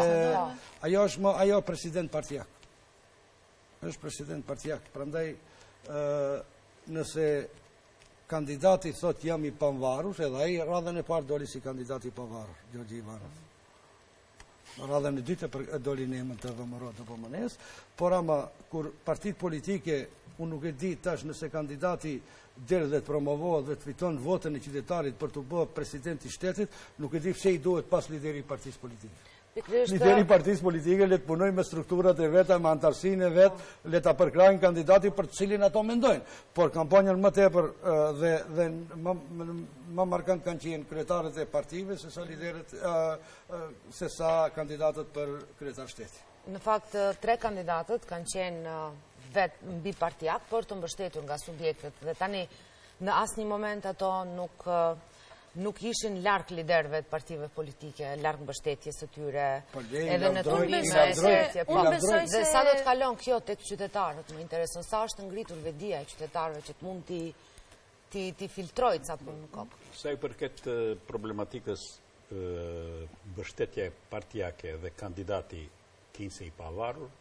[SPEAKER 2] ajo president partijak. Është president partijak, prandaj nëse kandidati thot jam i pavarur, edhe ai radhën e parë doli si kandidati i pavarur, Gjorgji Ivanov. Radhën e dytë doli në emër të VMRO të PMN-s, por ama kur partitë politike, unë nuk e di tash nëse kandidati del dhe të promovohet dhe të fiton votën e qytetarit për të bërë president i shtetit, nuk e di pse i duhet pas lideri i partisë politike. Lideri i partisë politike le të punojnë me strukturat e veta, me antarësinë e vet, le ta përkrajnë kandidati për të cilin ato mendojnë. Por kampanjën më tepër dhe më markant kanë qenë kryetarët e partive sesa liderët sesa kandidatët për kryetar shteti.
[SPEAKER 1] Në fakt 3 kandidatët kanë qenë vetë mbi partijak, por të mbështetur nga subjektet dhe tani në asnjë moment ato nuk ishin larg liderëve të partive politike, larg mbështetjes së tyre, edhe në turime dhe sa do të kalon kjo tek qytetarët, më intereson sa është ngritur vetdia e qytetarëve që të mund ti filtrojë ca punë në kokë.
[SPEAKER 4] Sa i përket problematikës mbështetje partijake dhe kandidati kinse i pavarur,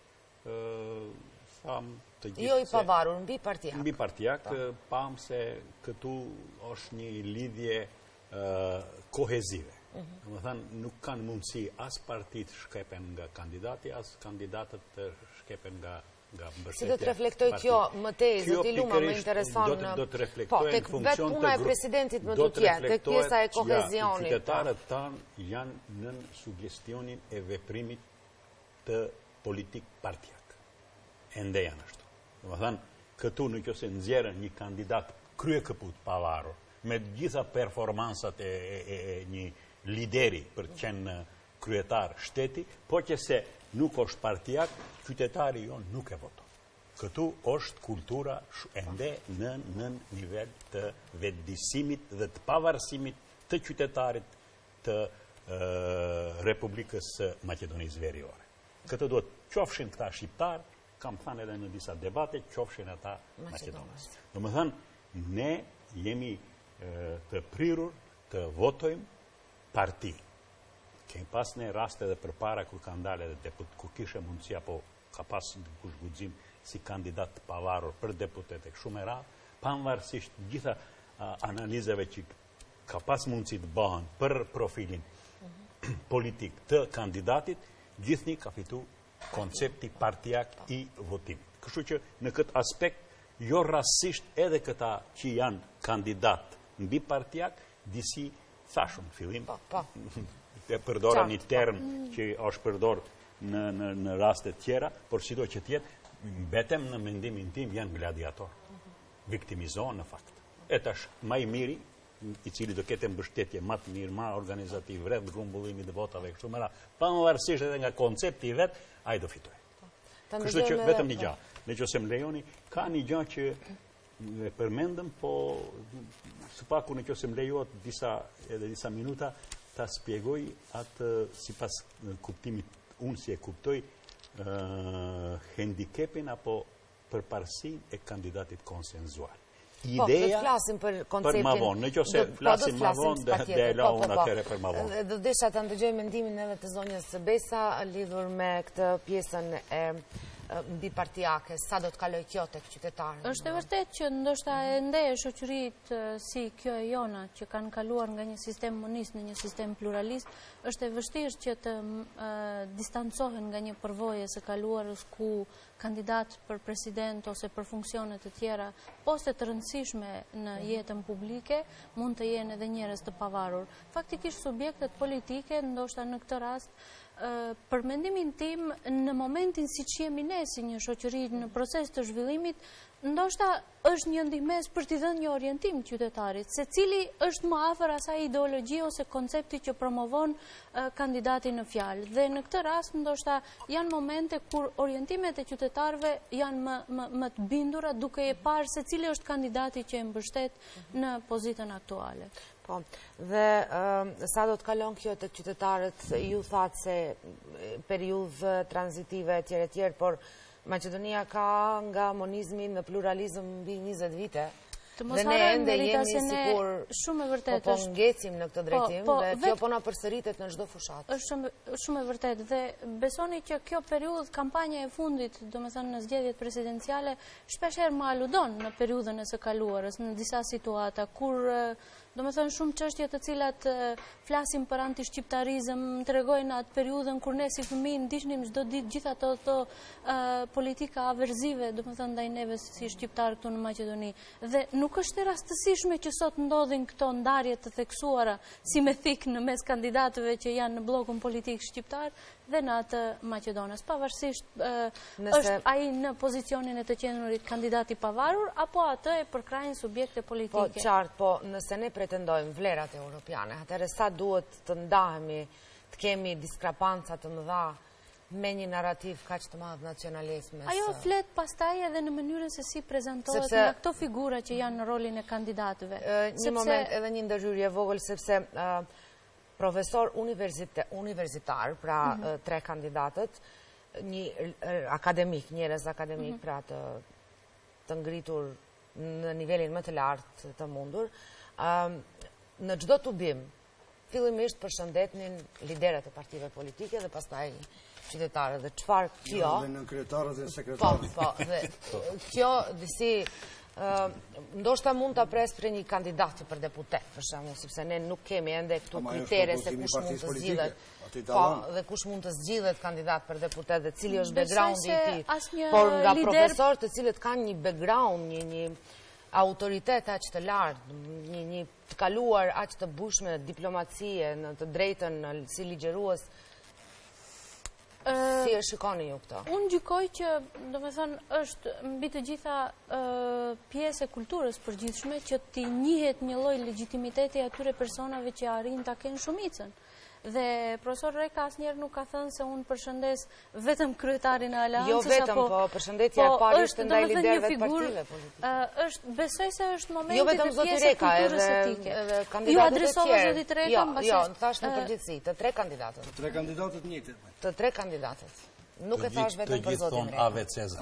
[SPEAKER 1] jo i pavarur, mbi partijak.
[SPEAKER 4] Mbi partijak, pam se këtu është një lidhje kohezive. Më thënë, nuk kanë mundësi as partit shkepen nga kandidati, as kandidatët të shkepen nga mbështetja.
[SPEAKER 1] Si do të reflektoj kjo më tej, zoti Luma, më intereson
[SPEAKER 4] do të reflektoj në funksion
[SPEAKER 1] vetë puna e presidentit më të tjetë, tek pjesa e kohezionit.
[SPEAKER 4] Qytetarët tanë janë në sugestionin e veprimit të politik partijak. Ende janë ashtu. Më thënë, këtu në kjo se nxjerën një kandidat krye këput pavarur, me gjitha performansat e një lideri për të qenë kryetar shteti, po që se nuk është partijak, qytetari jonë nuk e voton. Këtu është kultura ende në nivel të vetëdijsimit dhe të pavarësimit të qytetarit të Republikës Maqedonisë Veriore. Këtë duhet qofshin këta shqiptar, kam thënë edhe në disa debate, qofshin ata Maqedonës. Do më thënë, ne jemi të prirur të votojmë parti. Kemi pas në raste dhe për para kur ka ndale dhe deput, kur kishe mundësia, po ka pas në kush guxim si kandidat të pavarur për deputet e kështu me radhë, pavarësisht gjitha analizave që ka pas mundësi të bëhen për profilin politik të kandidatit, gjithni ka fitu koncepti partijak i votimit. Kështu që në këtë aspekt, jo rastësisht edhe këta që janë kandidat mbi partijak, disi thashun fillim, të përdora një term që është përdor në rastet tjera, por si do që tjetë, betem në mendimin tim janë gladiator. Viktimizohen në fakt. E tash, ma i miri, i cili do ketë mbështetje ma të mirë, ma organizativ, rreth grumbullimit të votave, kështu mëra, pa më varësisht edhe nga koncepti i vetë, a i do fitoj. Kështu që vetëm një gjahë. Në që se më lejoni, ka një gjahë që e përmendëm, po së paku në që se më lejohet disa minuta, ta spjegoj atë si pas kuptimit, unë si e kuptoj handicapin apo përparësin e kandidatit konsenzual. Ideja për ma vonë, në që se flasin ma vonë dhe e la unë atere për ma vonë.
[SPEAKER 1] Dhe desha të ndëgjoj mendimin edhe të zonjës Besa lidhur me këtë pjesën e mbi partijake, sa do të kaloj kjo tek qytetarët?
[SPEAKER 3] Është e vërtet që ndoshta ende shoqëritë si kjo e jona që kanë kaluar nga një sistem monist në një sistem pluralist, është e vështirë që të distancohen nga një përvoje së kaluarës ku kandidat për president ose për funksionet të tjera, poste të rëndësishme në jetën publike, mund të jenë edhe njerëz të pavarur. Faktikisht subjektet politike, ndoshta në këtë rast, për mendimin tim, në momentin si që jemi ne si një shoqëri në proces të zhvillimit, ndoshta është një ndihmes për t'i dhënë një orientim qytetarit, se cili është më afër asaj ideologji ose koncepti që promovon kandidati në fjalë. Dhe në këtë rast, ndoshta janë momente kur orientimet e qytetarëve janë më të bindura, duke e parë se cili është kandidati që e mbështet në pozitën aktuale.
[SPEAKER 1] Po, dhe sa do të kalon kjo të qytetarët, ju thatë se periudhë tranzitive tjere, por Maqedonia ka nga monizmi në pluralizëm mbi 20 vite. Dhe ne ende jemi sikur po ngecim në këtë drejtim dhe kjo po na përsëritet në çdo fushatë.
[SPEAKER 3] Është shumë e vërtetë dhe besoni që kjo periudhë, kampanja e fundit, domethënë në zgjedhjet presidenciale, shpeshherë më aludon në periudhën e së kaluarës në disa situata kur domethënë shumë çështje të cilat flasim për antishqiptarizëm, tregojnë atë periudhën kur ne si fëmijë ndiqnim çdo ditë gjithë ato politika averzive, domethënë ndaj neve si shqiptar këtu në Maqedoni. Dhe nuk është e rastësishme që sot ndodhin këto ndarje të theksuara si me thik në mes kandidatëve që janë në bllokun politik shqiptar dhe në atë Maqedonës. Pavarësisht është ai në pozicionin e të qenurit kandidati pavarur apo atë e përkrajnë subjekte politike.
[SPEAKER 1] Po qartë, po nëse ne pretendojmë vlerat europiane, atëherë sa duhet të ndahemi, të kemi diskrepanca të mëdha me një narrativ kaq të madh nacionalizmit.
[SPEAKER 3] Ajo flet pastaj edhe në mënyrën se si prezantohet nga këto figura që janë në rolin e kandidatëve.
[SPEAKER 1] Një moment edhe një ndërhyrje vogël, sepse profesor universitar, pra 3 kandidatët, një akademik, njerëz akademik, pra të ngritur në nivelin më të lartë të mundur, në çdo tubim, fillimisht përshëndetnin liderët e partive politike dhe pastaj qytetarët. Dhe çfarë kjo?
[SPEAKER 2] Dhe në kryetarët dhe sekretarët.
[SPEAKER 1] Po, dhe kjo disi ndoshta mund të pres për një kandidat për deputet, për shembull, sepse ne nuk kemi ende këtu kritere se kush mund të zgjidhet, dhe kush mund të zgjidhet kandidat për deputet dhe cili është backgroundi i tij. Por nga profesorë të cilët kanë një background, një autoritet aq të lartë, një të kaluar aq të bushme diplomacie në të drejtën si ligjërues, si e shikoni ju këto?
[SPEAKER 3] Unë gjykoj që, do me thënë, është mbi të gjitha pjesë e kulturës përgjithshme që t'i njihet një lloj legitimiteti atyre personave që arrin ta kenë shumicën. Dhe profesor Reka asnjëherë nuk ka thënë se unë përshëndes vetëm kryetarin e Aleancës.
[SPEAKER 1] Jo vetëm, po përshëndetja e parë ishte ndaj liderëve të partive politike.
[SPEAKER 3] Besoj se është momenti
[SPEAKER 1] jo vetëm zoti Reka, edhe kandidatët e tjerë.
[SPEAKER 3] Ju adresova zotit Reka,
[SPEAKER 1] jo, thash në përgjithësi, të tre kandidatët.
[SPEAKER 2] Të tre kandidatët njëjtë.
[SPEAKER 1] Të tre kandidatët. Nuk e thash vetëm për zotin Reka.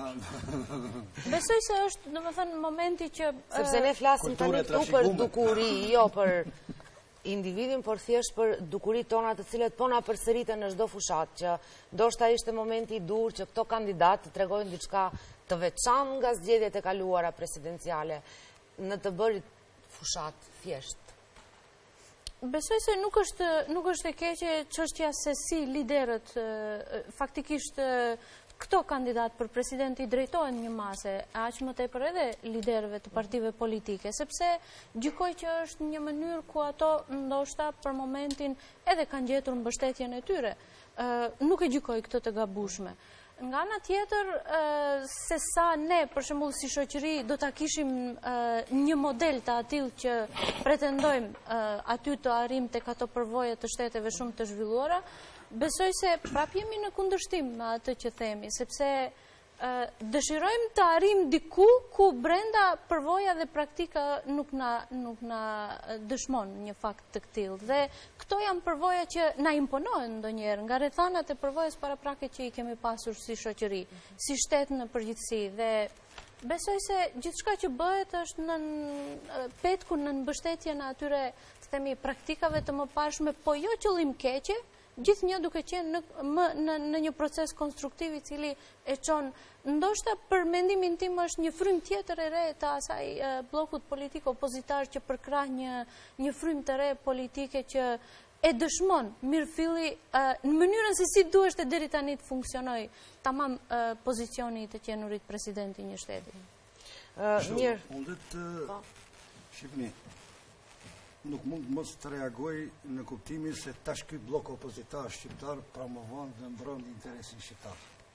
[SPEAKER 3] Besoj se është, domethënë, momenti që
[SPEAKER 1] sepse ne flasim tani këtu për dukuri, jo për individin, por thjesht për dukurit tona të cilet po na përsëriten në çdo fushat, që ndoshta ishte momenti i dur që këto kandidatë të tregojnë diçka të veçantë nga zgjedhjet e kaluara presidenciale në të bërit fushat thjesht.
[SPEAKER 3] Besoj se nuk është e keqe çështja se si liderët faktikisht këto kandidat për president i drejtohen një mase, aq më tepër edhe liderëve të partive politike, sepse gjykoj që është një mënyrë ku ato ndoshta për momentin edhe kanë gjetur mbështetjen e tyre. Nuk e gjykoj këtë të gabueshme. Nga ana tjetër, se sa ne, për shembull, si shoqëri, do ta kishim një model të atill që pretendojmë aty të arrijmë tek ato përvoje të shteteve shumë të zhvilluara, besoj se prap jemi në kundërshtim me atë që themi, sepse dëshirojmë të arrijmë diku ku brenda përvoja dhe praktika nuk na dëshmon një fakt të tillë. Dhe këto janë përvoja që na imponojnë ndonjëherë nga rrethanat e përvojës paraprake që i kemi pasur si shoqëri, si shtet në përgjithësi. Dhe besoj se gjithçka që bëhet është në petku në mbështetjen e atyre, të themi, praktikave të mëparshme, po jo qëllim keqe, gjithnjë duke qenë në një proces konstruktiv i cili e çon, ndoshta për mendimin tim është një frym tjetër e re të asaj bllokut politik opozitar që përkrah një frym të re politike që e dëshmon mirëfilli në mënyrën se si duhet deri tani të funksionojë tamam pozicioni të qenurit presidenti i një shteti.
[SPEAKER 1] Mirë.
[SPEAKER 2] Mundet shihni. Nuk mund mos të reagoj në kuptimin se tash ky blok opozitar shqiptar promovon dhe mbron interesin shqiptar.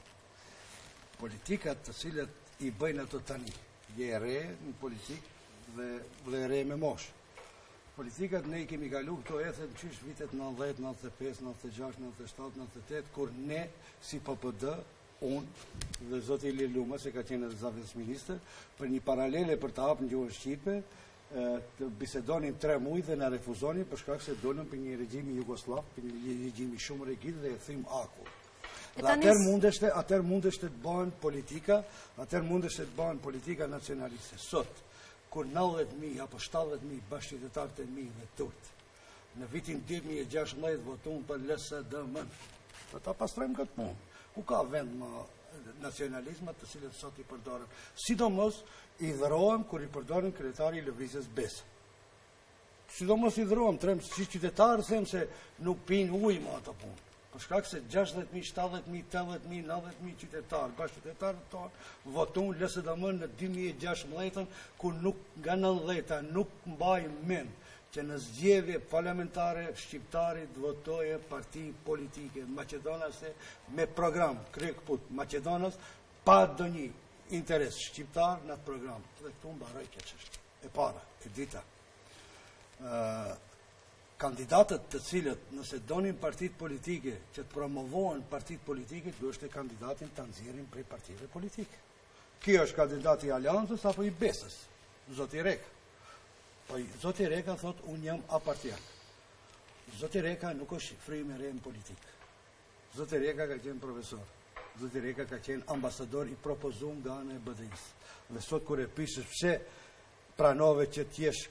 [SPEAKER 2] Politikat të cilat i bëjnë ato tani, je e re në politikë dhe e re me moshë. Politikat ne i kemi kalu këto ethet në qysh vitet 90, 95, 96, 97, 98, kur ne si PPD, unë dhe zoti Ilir Luma, se ka qenë edhe zëvendës ministër, për një paralele për të hapur gjuhën shqipe, të bisedonim 3 muaj dhe na refuzonin për shkak se dolëm për një regjimi jugoslav, për një regjimi shumë rigid dhe e thym akull. Dhe atër mundeshte të bëhen politika, nacionaliste. Sot, kur 90.000 apo 70.000 bashkëqytetarët e mi dhe turët, në vitin 2016 votuan për LSDM, do ta pastrojmë këtë punë. Ku ka vend më nacionalizmat të cilët sot i përdoren? Sidomos i dhërohem kur i përdoren kryetari i lëvizjes BES. Sidomos i dhërohem, si qytetarë them se nuk pinë ujë më ato punë. Për shkak se 60.000, 70.000, 80.000, 90.000 qytetarë, bashkëqytetarët tonë votuan LSDM në 2016, kur nga 90-ta nuk mbaj mend që në zgjedhje parlamentare shqiptarit votoje parti politike maqedonase me program krejkput Maqedonas pa ndonjë interes shqiptar në atë program. Dhe këtu mbaroj kjo çështje. E para, e dyta. Kandidatët të cilët nëse donin partit politike që të promovohen partit politike, duhet kandidatin ta nxjerrin prej partive politike. Ky është kandidati i Aleancës apo i BES-s? Zoti Reka. Po zoti Reka thot unë jam apartiak. Zoti Reka nuk është frymë e re në politikë. Zoti Reka ka qenë profesor. Zoti Reka ka qenë ambasador i propozuar nga ana e BDI-s. Dhe sot kur e pyesësh pse pranove që të jesh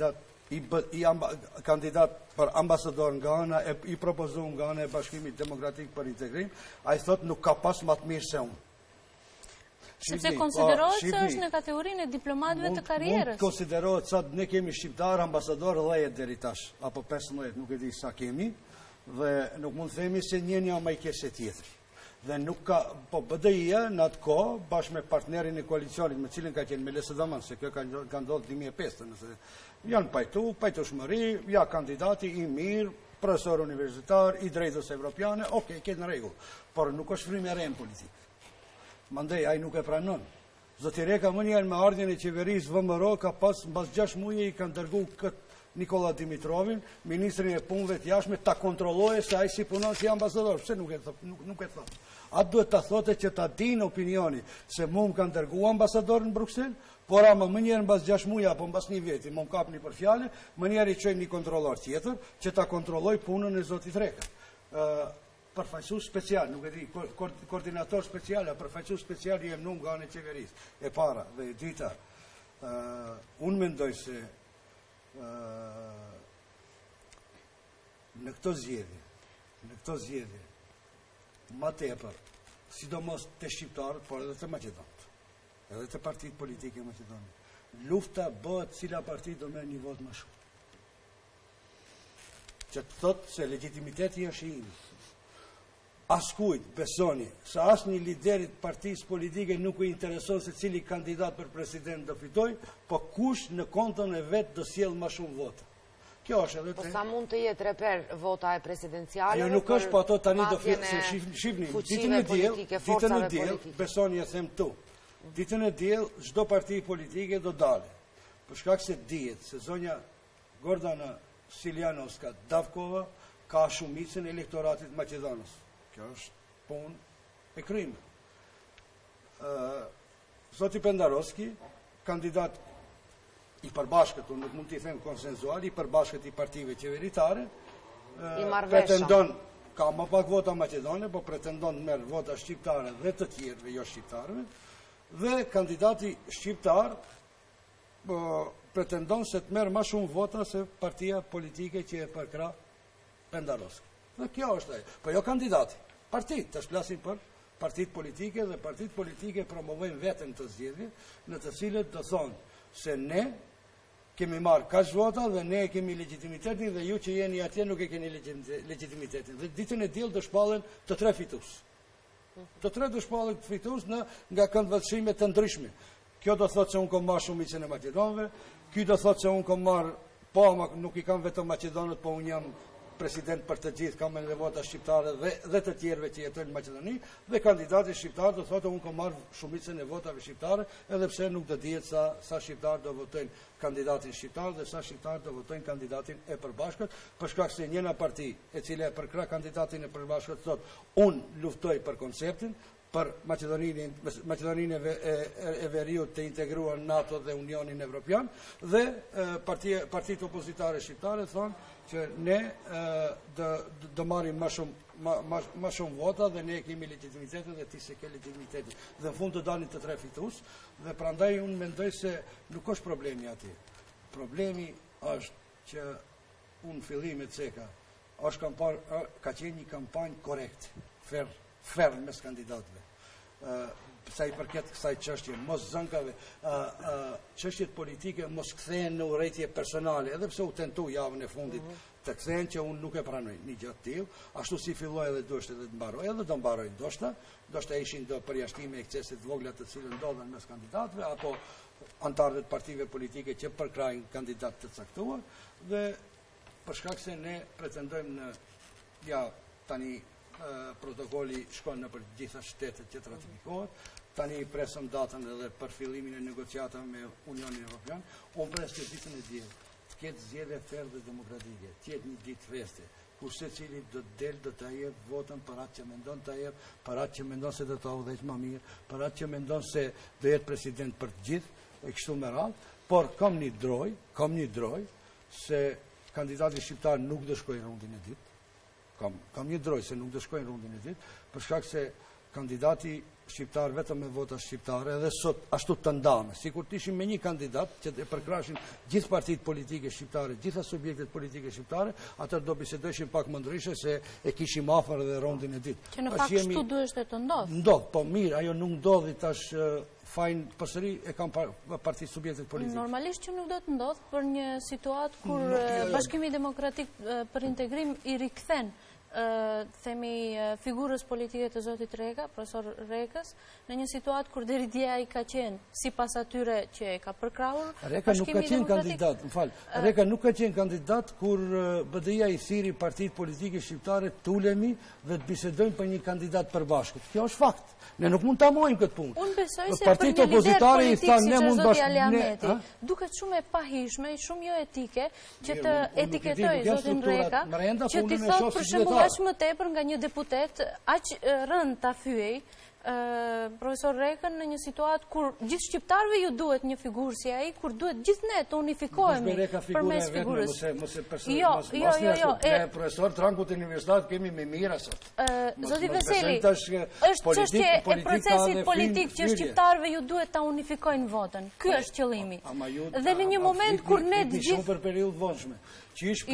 [SPEAKER 2] kandidat për ambasador nga ana i propozuar nga ana e Bashkimit Demokratik për Integrim, ai thot nuk ka pas më të mirë se unë.
[SPEAKER 3] Sepse konsiderohet se është në kategorinë e diplomatëve të karrierës.
[SPEAKER 2] Mund konsiderohet sa ne kemi shqiptar ambasador 10 deri tash, apo 15, nuk e di sa kemi, dhe nuk mund të themi se njënja më i keq se tjetri. Dhe nuk ka, po BDI-ja në atë kohë, bashkë me partnerin e koalicionit me cilin ka qenë me LSDM, se kjo ka ndodhur 2005, nëse janë pajtueshmëri, ja kandidati i mirë, profesor universitar, i drejtës evropiane, okej, këtë në rregull, por nuk është frymë e re në politikë. Mandej, ai nuk e pranon. Zoti Reka më njerë me ardhjen e qeverisë VMRO ka pas mbas 6 muaj i kanë dërguar këtë Nikola Dimitrovin, ministrin e punëve të jashtme, ta kontrollojë se ai si punon si ambasador. Pse nuk e thot? Atë duhet ta thotë që ta dinë opinioni se mua më kanë dërguar ambasador në Bruksel, por ama më njerë mbas 6 muaj apo mbas një viti më kapni për fjalë, më njerë i çojmë një kontrollor tjetër që ta kontrolloj punën e zotit Reka. Përfaqësues special, nuk e di, koordinator special, përfaqësues special i emnuar nga ana e qeverisë. E para dhe e dyta, unë mendoj se në këto zgjedhje, më tepër, sidomos të shqiptarët, por edhe të maqedonët, edhe të partitë politike maqedonëse, lufta bëhet cila parti do merr një vot më shumë. Që të thotë se legitimiteti është i imi. Askujt, besoni, se asë një liderit partisë politike nuk i intereson se cili kandidat për president do fitoj, po kush në kontën e vetë do sjell më shumë vota. Kjo është edhe
[SPEAKER 1] Po sa mund të jetë reper vota e presidenciale?
[SPEAKER 2] Jo, nuk është, po ato tani do shifni. Ditën e diell, besoni e them tu. Ditën e diell, çdo parti politike do dalë. Për shkak se dihet se zonja Gordana Siljanovska Davkova ka shumicën e elektoratit maqedonës. Kjo është punë e krymë. Zoti Pendarovski, kandidat i përbashkët, unë nuk mund t'i them konsensual, i përbashkët i partive qeveritare, pretendon, ka më pak vota maqedone, po pretendon të merr vota shqiptare dhe të tjerëve, jo shqiptarëve, dhe kandidati shqiptar pretendon se të merr më shumë vota se partia politike që e përkrah Pendarovski. Dhe kjo është ajo. Po jo kandidati, partit, të shplasim për partit politike dhe partit politike promovojnë veten të zgjedhje, në të cilët do thonë se ne kemi marrë kaq vota dhe ne kemi legitimitetin dhe ju që jeni atje nuk e keni legitimitetin. Dhe ditën e diell do shpallen të tre fitues. Të tre do shpallen të fitues nga këndvështrime të ndryshme. Kjo do thotë se unë kam marrë shumicën e maqedonëve, ky do thotë se unë kam marrë, po nuk i kam vetëm maqedonët, po unë jam president për të gjithë, kam edhe vota shqiptare dhe të tjerëve që jetojnë në Maqedoni, dhe kandidati shqiptar do thotë unë kam marrë shumicën e votave shqiptare, edhe pse nuk do dihet sa shqiptar do votojnë kandidatin shqiptar dhe sa shqiptar do votojnë kandidatin e përbashkët, për shkak se njëna parti e cila e përkrah kandidatin e përbashkët thotë unë luftoj për konceptin, për Maqedoninë e Veriut të integruar në NATO dhe Unionin Evropian, dhe partitë opozitare shqiptare thonë që ne do marrim më shumë vota dhe ne kemi legitimitetin dhe ti se ke legitimitetin. Dhe në fund të dalin të tre fitues, dhe prandaj unë mendoj se nuk është problemi aty. Problemi është që unë fillimet ceka ka qenë një kampanjë korrekt, ferm mes kandidatëve. Sa i përket kësaj çështje, mos zënkave, çështjet politike mos kthehen në urrëtie personale, edhe pse u tentu javën e fundit të kthehen që unë nuk e pranoj një gjë të tillë, ashtu si filloi edhe duhet edhe të mbaroj, edhe do mbaroj ndoshta ishin do përjashtime ekscese të vogla të cilën ndodhen mes kandidatëve apo antarëve të partive politike që përkrahin kandidat të caktuar, dhe për shkak se ne pretendojmë tani protokolli shkon në për gjitha shtetet që të ratifikohet, tani presëm datën edhe për fillimin e negociatave me Unionin Evropian, unë pres që ditën e diell të ketë zgjedhje fair dhe demokratike, të jetë një ditë feste, ku secili do të del, do të jep votën për atë që mendon të jep, për atë që mendon se do të udhëheq më mirë, për atë që mendon se do jetë president për të gjithë, e kështu me radhë, por kam një droj se kandidati shqiptar nuk do shkojë në rundin e dytë. Kam një droj se nuk do shkojnë rundin e dytë, për shkak se kandidati shqiptar vetëm me vota shqiptare, edhe sot ashtu të ndame. Sikur të ishim me një kandidat që të përkrashin gjithë partitë politike shqiptare, gjitha subjektet politike shqiptare, atër do bisedojshim pak më ndryshe se e kishim afër edhe rondin e ditë.
[SPEAKER 3] Që në fakt shtu duheshte të ndodhë?
[SPEAKER 2] Ndodhë, po mirë, ajo nuk ndodhi tash fajn përsëri e kam partitë subjektet politike.
[SPEAKER 3] Normalisht që nuk do të ndodhë për një situatë kur Bashkimi Demokratik për Integrim i rikthen themi figurës politike të zotit Reka, profesor Rekës, në një situatë kur deri dje ai ka qenë, sipas atyre që e ka përkrahur,
[SPEAKER 2] Reka nuk ka qenë kandidat, më fal. Reka nuk ka qenë kandidat kur BDI-ja i thiri partitë politike shqiptare të ulemi dhe të bisedojmë për një kandidat përbashkët. Kjo është fakt. Ne nuk mund ta mohojmë këtë punë.
[SPEAKER 3] Unë besoj se për një lider politik si që zoti Ali Ahmeti, duket shumë e pahishme, shumë jo etike, që të etiketoj zotin Reka, që t'i thotë për shembull aq më tepër nga një deputet, aq rënd ta fyej profesor Rekën në një situatë kur gjithë shqiptarëve ju duhet një figurë si ai, kur duhet gjithë ne të unifikohemi përmes figurës. Jo.
[SPEAKER 2] Profesor Tranku të universitat kemi me mira sot.
[SPEAKER 3] Zoti Veseli, është çështje e procesit politik që shqiptarëve ju duhet ta unifikojnë votën. Ky është qëllimi. Dhe në një moment kur ne të gjithë
[SPEAKER 2] për periudhë vonshme. Qish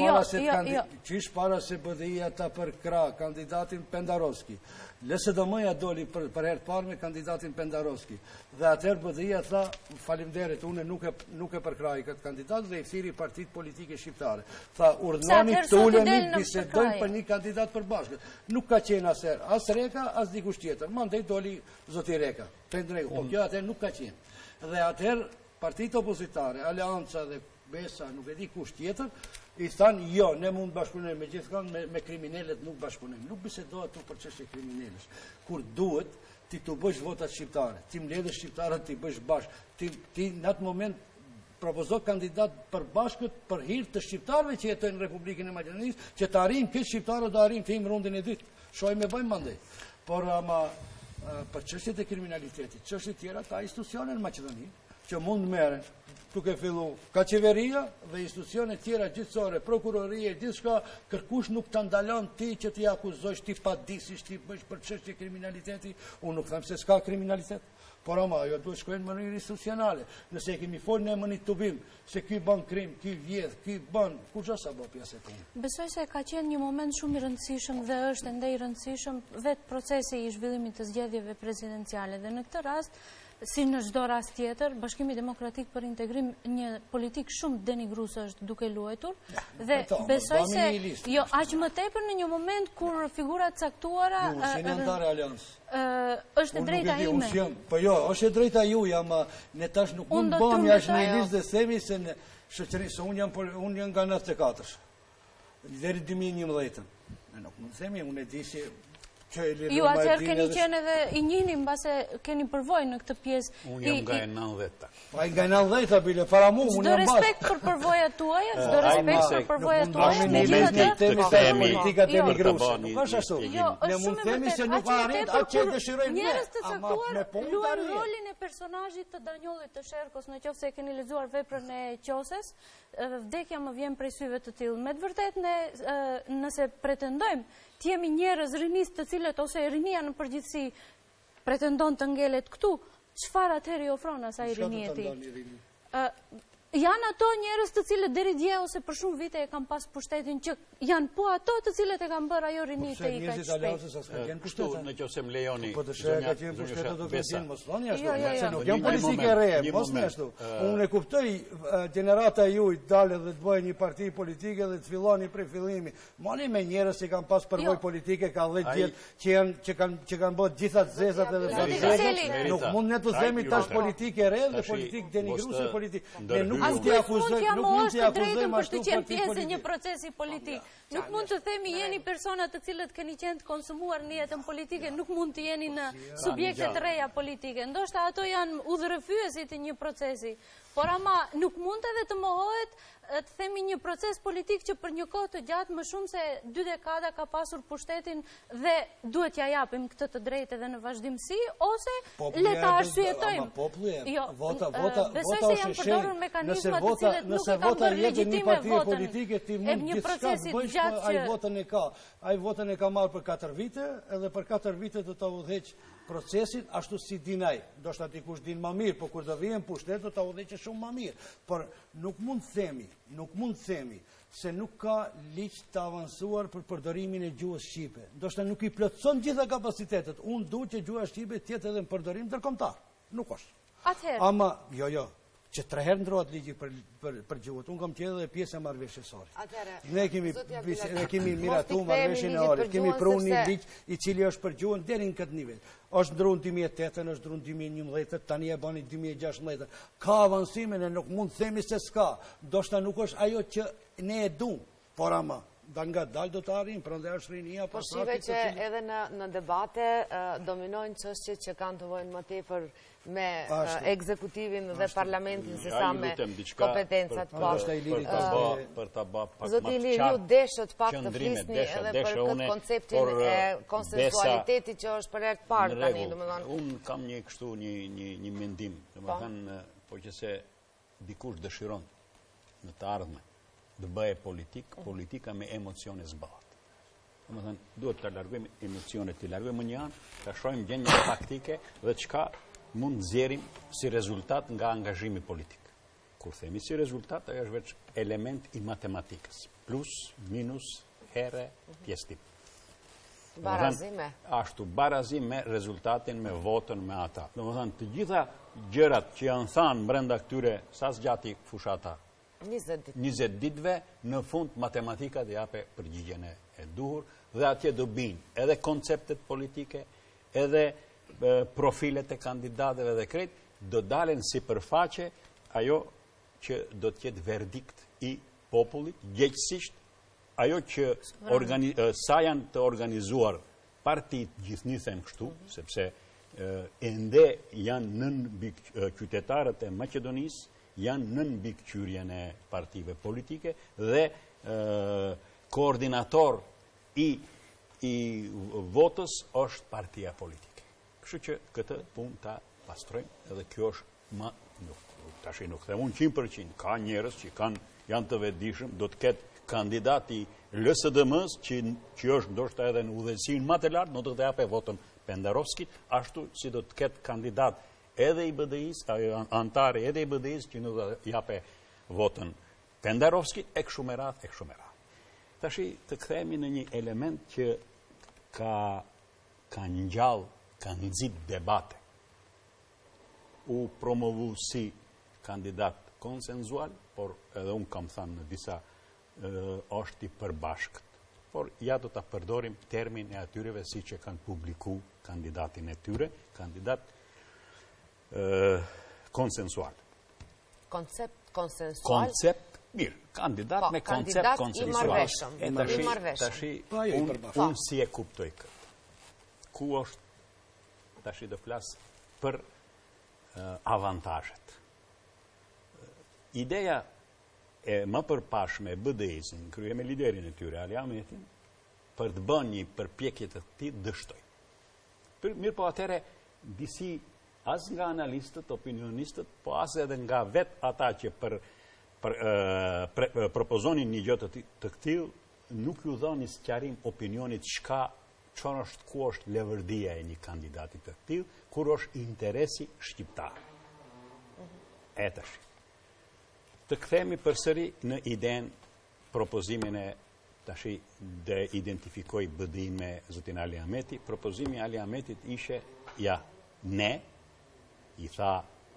[SPEAKER 2] para se BDI-ja ta përkra kandidatin Pendarovski. LSDM-ja doli për herë parë me kandidatin Pendarovski. Dhe atëherë BDI-ja tha, faleminderit, unë nuk e përkraj këtë kandidat dhe i thiri partitë politike shqiptare. Tha, urdhënoni të ulemi bisedojmë për një kandidat përbashkët. Nuk ka qenë asherë, as Reka, as dikush tjetër. Mandej doli zoti Reka. Po kjo atëherë nuk ka qenë. Dhe atëherë partitë opozitare, Aleanca dhe Besa, nuk e di kush tjetër, i thanë, jo, ne mund bashkëpunojmë me gjithë me kriminalet nuk bashkëpunojmë. Nuk bisedohet tu për çështje kriminalesh. Kur duhet, ti të bësh votat shqiptare, ti mbledhësh shqiptarët, ti bësh bashkë, ti në atë moment propozo kandidat për bashkët për hir të shqiptarëve që jetojnë në Republikën e Maqedonisë, që të arrijnë këtë shqiptarë do arrijnë të im rondin e dytë. Shojmë e bëjmë mandej. Por ama për çështjet e kriminalitetit, çështjet tjera ka institucione në Maqedoni që mund merren duke fillu ka qeveria dhe institucione tjera gjithësore, prokurorie, gjithçka, kërkush nuk të ndalon ti që ti akuzosh, ti padisish, ti bësh për çështje kriminaliteti. Unë nuk them se s'ka kriminalitet, por ama ajo duhet shkojnë në mënyrë institucionale. Nëse kemi folë në mënyrë tubim se ky bën krim, ky vjedh, ky bën, kush sa bë pjesë e tij.
[SPEAKER 3] Besoj se ka qenë një moment shumë i rëndësishëm dhe është ende i rëndësishëm vetë procesi i zhvillimit të zgjedhjeve presidenciale dhe në këtë rast si në çdo rast tjetër, Bashkimi Demokratik për Integrim një politik shumë denigruese është duke luajtur dhe besoj se jo aq më tepër në një moment kur figurat caktuara është e drejta ime.
[SPEAKER 2] Po jo, është e drejta juaj, ama ne tash nuk mund të bëjmë jashtë një listë dhe themi se në shoqëri se unë jam nga 94 deri 2011. Ne nuk mund të themi, unë e di se
[SPEAKER 3] ju atëherë keni qenë edhe i njihni mbase keni përvojë në këtë pjesë.
[SPEAKER 4] Unë jam nga 90-ta.
[SPEAKER 2] Ai nga 90-ta bile para mua, unë jam
[SPEAKER 3] bashkë. Çdo respekt për përvojat tuaja, çdo respekt për përvojat tuaja.
[SPEAKER 2] Megjithatë, politika denigruese. Nuk është ashtu. Ne mund të themi se nuk arrit atë që dëshirojmë ne.
[SPEAKER 3] Njerëz të caktuar luajnë rolin e personazhit të Danjollit të Sherkos, nëse e keni lexuar veprën e Qoses, vdekja më vjen prej syve të tillë. Me të vërtetë ne nëse pretendojmë të jemi njerëz rinis të cilët ose rinia në përgjithësi pretendon të ngelet këtu, çfarë atëherë i ofron asaj rinjeti? Janë ato njerëz të cilët deri dje ose për shumë vite e kanë pas pushtetin që janë po ato të cilët e kanë bërë ajo rinjete i kaq shpejt.
[SPEAKER 4] Kështu nëse më lejoni.
[SPEAKER 2] Po të sheh ka qenë pushtetë do të jenë mos thoni ashtu. Se nuk janë politikë e re, mos më ashtu. Unë e kuptoj gjenerata juaj dalë dhe të bëjë një parti politike dhe të filloni prej fillimi. Mali me njerëz që kanë pas përvojë politike ka 10 vjet që kanë bërë gjitha të zezat edhe fazezat. Nuk mund ne të themi tash politikë e re dhe politikë denigruese politikë.
[SPEAKER 3] Nuk mund t'ja mohosh të drejtën për të qenë pjesë e një procesi politik. Nuk mund të themi jeni persona të cilët keni qenë të konsumuar në jetën politike, nuk mund të jeni në subjekte të reja politike. Ndoshta ato janë udhërrëfyesi të një procesi. Por ama nuk mund edhe të mohohet të themi një proces politik që për një kohë të gjatë më shumë se 2 dekada ka pasur pushtetin dhe duhet t'ja japim këtë të drejtë edhe në vazhdimsi ose le ta arsyetojmë. Besoj se janë përdorur mekanizma të cilët nuk e kanë bërë legjitime votën e një procesi të gjatë që
[SPEAKER 2] ai votën e ka marrë për 4 vite edhe për 4 vite do ta udhëheq procesin, ashtu si dinaj. Do shta dikush din ma mirë, po kur do vijen pushtet, do ta udhëheqë shumë ma mirë. Por nuk mund themi se nuk ka ligj të avansuar për përdorimin e gjuhës shqipe. Do shta nuk i plotëson gjitha kapacitetet. Unë du që gjuha shqipe tjetë edhe në përdorim ndërkombëtar. Nuk është.
[SPEAKER 3] Atëherë.
[SPEAKER 2] Ama, jo, që 3 herë ndrohet ligji për gjuhët. Unë kam qenë edhe pjesë e marrëveshjes së Orit. Ne kemi miratu marrëveshjen e Orit. Kemi prunë një ligj i cili është për gjuhën deri në këtë nivel. Është ndruar në 2008, është ndruar në 2011, tani e bani 2016. Ka avancime, ne nuk mund të themi se s'ka. Ndoshta nuk është ajo që ne e duam, por ama nga dalë do të arrim, prandaj është rinia
[SPEAKER 1] po shive që edhe në debate dominojnë çështjet që kanë të bëjnë më tepër me ekzekutivin dhe parlamentin se sa me kompetencat
[SPEAKER 4] për ta bë pak
[SPEAKER 1] Zoti Ilir, ju deshët pak të flisni edhe për këtë konceptin e konsensualitetit që është për herë të parë tani, domethënë.
[SPEAKER 4] Unë kam një kështu një mendim, domethënë po që se dikush dëshiron në të ardhmen të bëhe politika me emocione zbat. Më thënë, duhet të largojmë emocionet, të largojmë një anë, të shojmë gjendje faktike dhe çka mund nxjerrim si rezultat nga angazhimi politik. Kur themi si rezultat, ajo është veç element i matematikës. Plus, minus, here, pjesëtip.
[SPEAKER 1] Barazime.
[SPEAKER 4] Ashtu, barazim me rezultatin, me votën, me ata. Dhe më thënë, të gjitha gjërat që janë thanë brenda këtyre, sa zgjati fushata 20 ditëve, në fund matematika dhe jape përgjigjen e duhur, dhe atje do binë edhe konceptet politike, edhe profilet e kandidatëve dhe krejt, do dalen si përfaqe ajo që do t'jetë verdikt i popullit, gjithësisht ajo që sa janë të organizuar partit gjithë them kështu, sepse ende janë nën qytetarët e Maqedonisë, janë nën mbikëqyrjen e partive politike dhe koordinator i votës është partia politike. Kështu që këtë punë ta pastrojmë edhe kjo është tash nuk them unë 100%, ka njerëz që janë të vetëdijshëm, do të ketë kandidati LSDM-s që është ndoshta edhe në udhëheqësinë më të lartë, do të japë votën Pendarovskit, ashtu si do të ketë kandidat edhe i BDI-s, antare edhe i BDI-s që nuk do jape votën Pendarovskit, e kështu me radhë. Tashi të kthehemi në një element që ka ngjall, ka nxit debate. U promovu si kandidat konsenzual, por edhe unë kam thënë në disa është i përbashkët. Por ja do ta përdorim termin e atyreve si që kanë publiku kandidatin e tyre, kandidat konsensual.
[SPEAKER 1] Koncept konsensual?
[SPEAKER 4] Koncept, mirë, kandidat me koncept konsensual.
[SPEAKER 1] I marrëveshëm.
[SPEAKER 4] Tashi, unë si e kuptoj këtë. Ku është, tashi do flas për avantazhet. Ideja e më përpashme e BDI-sin, krye me liderin e tyre, Ali Ahmetin, për të bën një përpjekje të këtij dështoj. Mirë po atëre, disi as nga analistët, opinionistët, po as edhe nga vet ata që propozonin një gjë të këtill, nuk ju dhoni sqarim opinionit çfarë është, ku është levërdia e një kandidati të këtill, kur është interesi shqiptar. Tash. Të kthehemi përsëri në idenë, propozimin e tashi dhe identifikoj BDI me zotin Ali Ahmeti. Propozimi Ali Ahmetit ishe ne i tha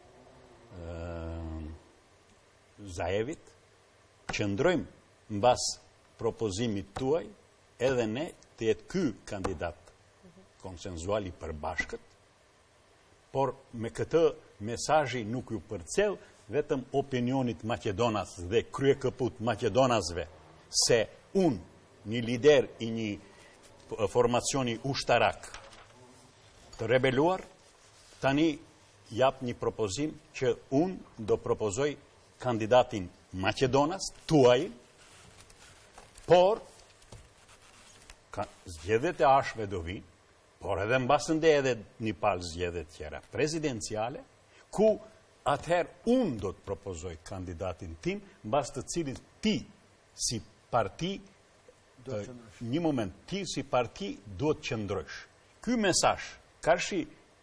[SPEAKER 4] Zaevit, qëndrojmë mbas propozimit tuaj, edhe ne të jetë ky kandidat konsenzual i përbashkët, por me këtë mesazhi nuk ju përcjell vetëm opinionit Maqedonas dhe kryekëput Maqedonasve se unë, një lider i një formacioni ushtarak të rebeluar, tani jap një propozim që unë do propozoj kandidatin Maqedonas, tuaj, por zgjedhjet e ashve do vinë, por edhe mbasënde edhe një palë zgjedhjet tjera prezidenciale, ku atëherë unë do të propozoj kandidatin tim, mbas të cilit ti si parti, një moment, ti si parti do të qëndrojsh. Ky mesazh, karshi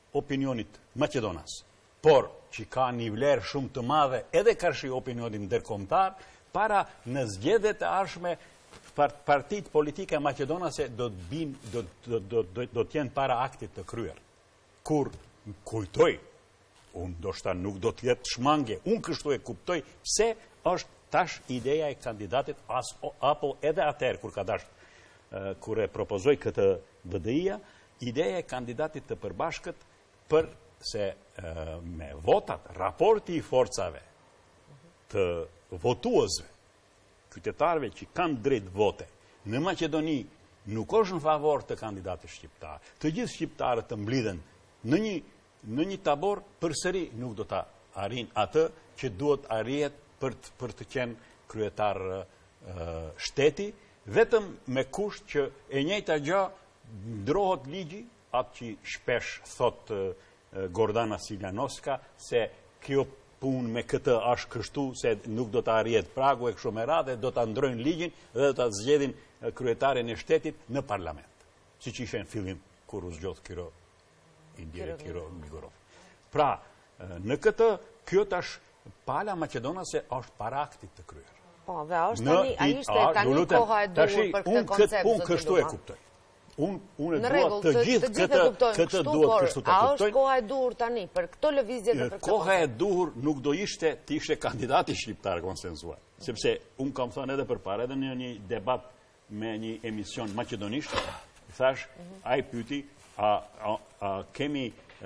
[SPEAKER 4] opinionit Macedonas, por që ka një vlerë shumë të madhe edhe ka shi opinionin ndërkombëtar, para në zgjedhjet e ardhshme partitë politike Maqedonase do të jenë para aktit të kryer. Kur kujtoj, unë ndoshta nuk do të jetë shmangje, unë kështu e kuptoj pse është tash ideja e kandidatit apo edhe atëherë kur ka dash kur e propozoi këtë BDI-ja, ideja e kandidatit të përbashkët për se me votat, raporti i forcave të votuesve, qytetarëve që kanë drejt vote, në Maqedoni nuk është në favor të kandidatit shqiptar. Të gjithë shqiptarët të mblidhen në një tabor, përsëri nuk do të arrin atë që duhet arrihet për të qenë kryetar shteti, vetëm me kusht që e njëjta gjë ndrohet ligji, atë që shpesh thot Gordana Siljanovska, se kjo punë me këtë është kështu, se nuk do të arrihet pragu e kështu me radhë, do të ndrojnë ligjin dhe do të zgjedhin kryetarin e shtetit në parlament. Siç ishte në fillim kur u zgjodh Indire Kiro Grigorov. Pra, në këtë, kjo tash pala Maqedonase është para aktit të kryer.
[SPEAKER 1] Po, dhe a ishte tani koha e duhur për këtë koncept?
[SPEAKER 4] Unë kështu e kuptoj. Unë e dua të gjithë këtë duhet kështu të kuptoj.
[SPEAKER 1] A është koha e duhur tani për këto lëvizje dhe për këtë?
[SPEAKER 4] Koha e duhur nuk do ishte të ishte kandidati shqiptar konsensuar. Sepse unë kam thënë edhe përpara, edhe në një debat me një emision maqedonisht, thash, ai pyeti, a kemi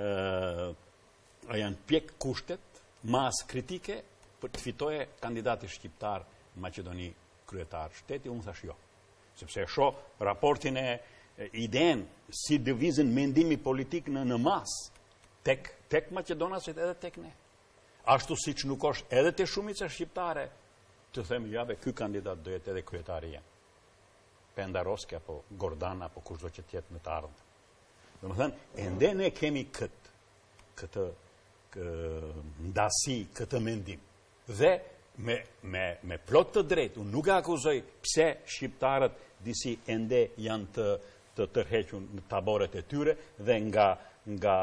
[SPEAKER 4] a janë pjek kushtet mas kritike për të fitoje kandidati shqiptar në Maqedoni kryetar shteti? Unë thash jo. Sepse shoh raportin e idenë si divizën mendimi politik në mas, tek Maqedonasit edhe tek ne. Ashtu siç nuk është edhe te shumica shqiptare, të them jave, ky kandidat do jetë edhe kryetari jam. Pendaroski apo Gordana apo kushdo që të jetë në të ardhmen. Domethënë, ende ne kemi këtë ndasi, këtë mendim. Dhe me plot të drejtë, unë nuk e akuzoj pse shqiptarët disi ende janë të tërhequr në taboret e tyre dhe nga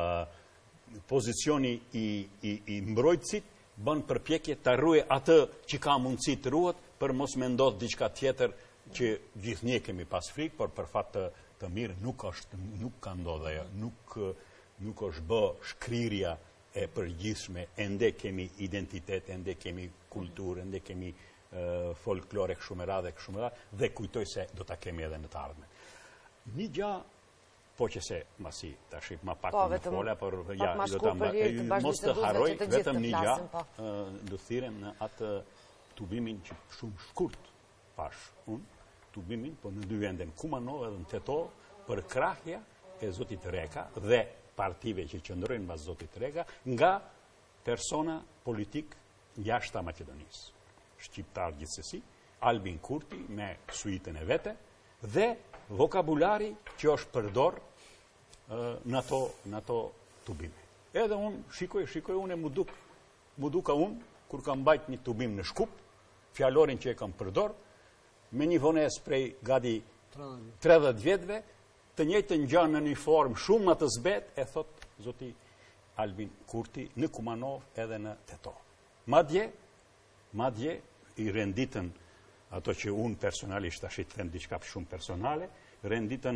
[SPEAKER 4] pozicioni i mbrojtësit bën përpjekje të ruaj atë që ka mundësi të ruhet për mos me ndodh diçka tjetër që gjithnjë kemi pas frikë, por për fat të mirë nuk ka ndodhur, nuk është bë shkrirja e përgjithshme, ende kemi identitet, ende kemi kulturë, ende kemi folklore kështu me radhë, dhe kujtoj se do ta kemi edhe në të ardhmen. Një gjë, po që se masi tash ma pak në fola, por ja do ta mos të harroj vetëm një gjë, do thirrem në atë tubimin që shumë shkurt pash unë, tubimin po në dy vende, në Kumanov edhe në Tetov, për krahja e zotit Reka dhe partive që qëndrojnë mbas zotit Reka nga persona politik jashtë Maqedonisë. Shqiptar gjithsesi, Albin Kurti me suitën e vete dhe vokabulari që është përdor në ato tubime. Edhe unë shikoj unë mu duka unë, kur kam bajt një tubim në Shkup, fjalorin që e kam përdor, me një vones prej gati 30 vjetëve, të njëjtën gjë në një formë shumë më të zbet, e thot zoti Albin Kurti në Kumanov edhe në Tetov. Madje i renditën ato që unë personalisht ashtë të them diçka shumë personale, renditën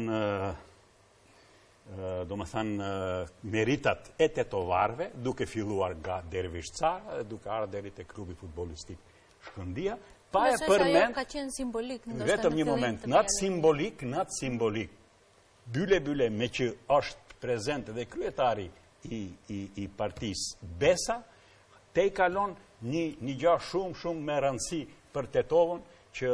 [SPEAKER 4] do më thanë meritat e tetovarve, duke filluar nga Dervish Cara, duke arë deri te klubi futbolistik Shkëndia, pa e përmend, vetëm një moment, në atë simbolik, byle me që është prezent dhe kryetari i partisë Besa, te i kalon një gjë shumë me rëndësi për Tetovën, që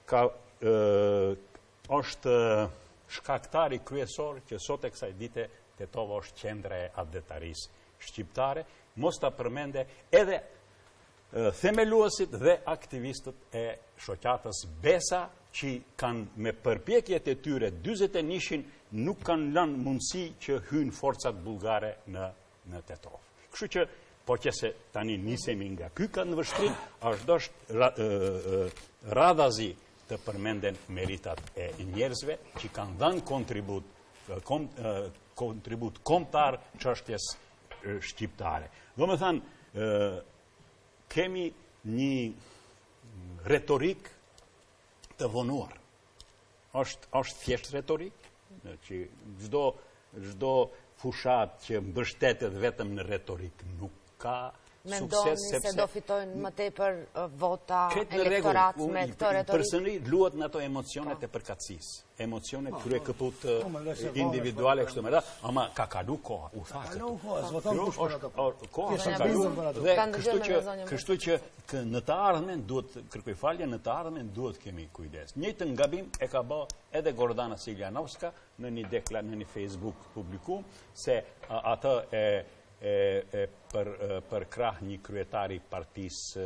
[SPEAKER 4] është shkaktari kryesor që sot e kësaj dite Tetova është qendra e adetarisë shqiptare, mos ta përmende edhe themeluesit dhe aktivistët e shoqatës Besa, që kanë me përpjekjet e tyre 41-shin nuk kanë lënë mundësi që hynë forcat bulgare në Tetov. Kështu që po që se tani nisemi nga ky kanë vështrim, është radhazi të përmenden meritat e njerëzve që kanë dhënë kontribut kontribut kombëtar çështjes shqiptare. Do me thënë, kemi një retorik të vonuar. Është thjesht retorik, që çdo fushat që mbështetet vetëm në retorik nuk ka
[SPEAKER 1] Mendoni se do fitojnë më tepër vota elektorat me këtë retorik?
[SPEAKER 4] Përsëri luhet në ato emocionet e përkatësisë, emocionet kryekëput individuale kështu me radhë, ama ka kalu koha, u tha këtu. Koha ka kalu dhe kështu që në të ardhmen duhet kërkoj falje, në të ardhmen duhet kemi kujdes. Njëjtën gabim e ka bë edhe Gordana Siljanovska në një Facebook publikum se atë për krah një kryetari partisë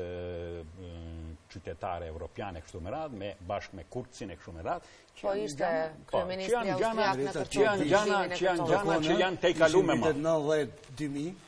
[SPEAKER 4] qytetare evropiane kështu me radhë, bashkë me Kurcin e kështu me radhë.
[SPEAKER 1] Po ishte kryeministri austriak në
[SPEAKER 4] që janë gjana që janë te i kalume më.
[SPEAKER 2] 90.000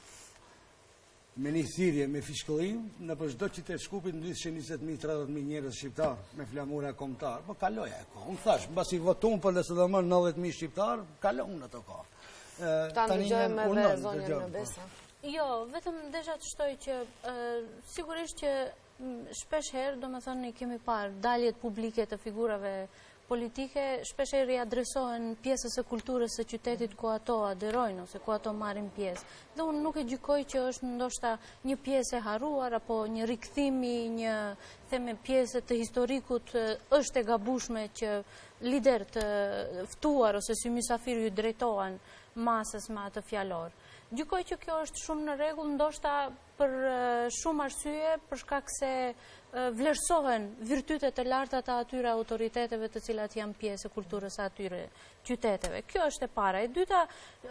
[SPEAKER 2] me një thirrje me fiskëllim, në për çdo qytet Shkupit ndryshë 20.000-30.000 njerëz shqiptar me flamura kombëtar. Po kaloja e kohë. Unë thash, mbasi votuam për sidomos 90.000 shqiptar, kalon ato kohë.
[SPEAKER 1] Ta ndëgjojmë edhe zonjën në Besa.
[SPEAKER 3] Jo, vetëm desha të shtoj që sigurisht që shpesh herë, do me thënë, kemi parë daljet publike të figurave politike, shpesh herë i adresohen pjesës e kulturës së qytetit ku ato aderojnë ose ku ato marrin pjesë. Dhe unë nuk e gjykoj që është ndoshta një pjesë e harruar apo një rikthimi, një theme pjesë të historikut është e gabueshme që lider të ftuar ose si mysafir ju drejtohen masës me atë fjalor. Gjykoj që kjo është shumë në rregull, ndoshta për shumë arsye, për shkak se vlerësohen virtytet e larta të atyre autoriteteve të cilat janë pjesë e kulturës së atyre qyteteve. Kjo është e para. E dyta,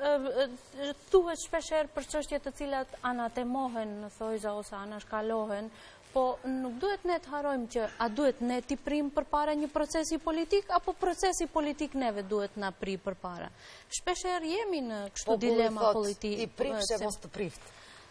[SPEAKER 3] thuhet shpeshherë për çështje të cilat anatemohen në thojza ose anashkalohen, po nuk duhet ne të harrojmë që a duhet ne t'i prim përpara një procesi politik apo procesi politik neve duhet na pri përpara. Shpeshherë jemi në kështu dilema politike.
[SPEAKER 1] I prifshe mos të prift.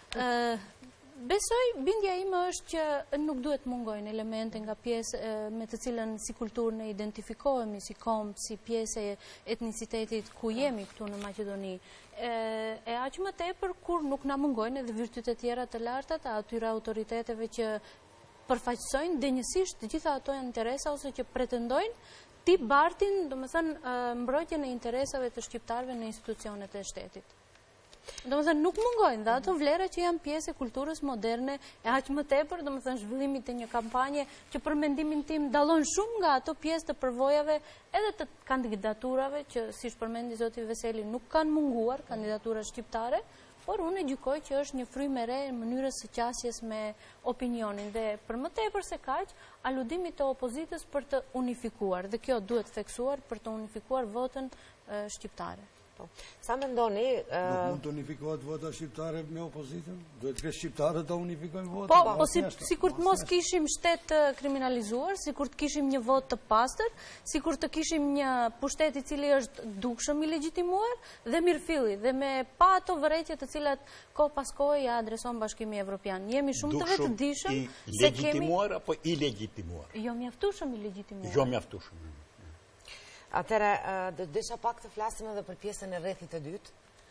[SPEAKER 3] Besoj, bindja ime është që nuk duhet mungojnë elemente nga pjesë me të cilën si kulturë ne identifikohemi, si kombë, si pjesë e etnicitetit ku jemi këtu në Maqedoni. E aq më tepër kur nuk na mungojnë edhe virtytet tjera të larta të atyre autoriteteve që përfaqësojnë denjësisht të gjitha ato interesa ose që pretendojnë ti bartin, domethënë mbrojtjen e interesave të shqiptarëve në institucionet e shtetit. Domethënë nuk mungojnë dhe ato vlera që janë pjesë e kulturës moderne e aq më tepër, domethënë zhvillimit të një kampanje që për mendimin tim dallon shumë nga ato pjesë të përvojave edhe të kandidaturave që siç përmendi zoti Veseli nuk kanë munguar kandidatura shqiptare, por unë e gjykoj që është një frymë e re në mënyrës së qasjes me opinionin dhe për më tepër se kaq, aludimi të opozitës për të unifikuar dhe kjo duhet theksuar për të unifikuar votën shqiptare.
[SPEAKER 1] Sa mendoni...
[SPEAKER 2] Nuk mund të unifikohet vota shqiptare me opozitën? Duhet që shqiptarët të unifikojnë vota?
[SPEAKER 3] Po, si kur të mos kishim shtet të kriminalizuar, si kur të kishim një vot të pastër, si kur të kishim një pushtet i cili është dukshëm i legjitimuar dhe mirëfilli, dhe me pa ato vërejtje të cilat ko pas kohë ja adreson Bashkimi Evropian. Jemi shumë të vetëdijshëm se kemi...
[SPEAKER 4] Legjitimuar apo i legjitimuar?
[SPEAKER 3] Jo mjaftueshëm i legjitimuar.
[SPEAKER 4] Jo mjaftueshëm.
[SPEAKER 1] Atëre, desha pak të flasim edhe për pjesën e rrethit të dytë.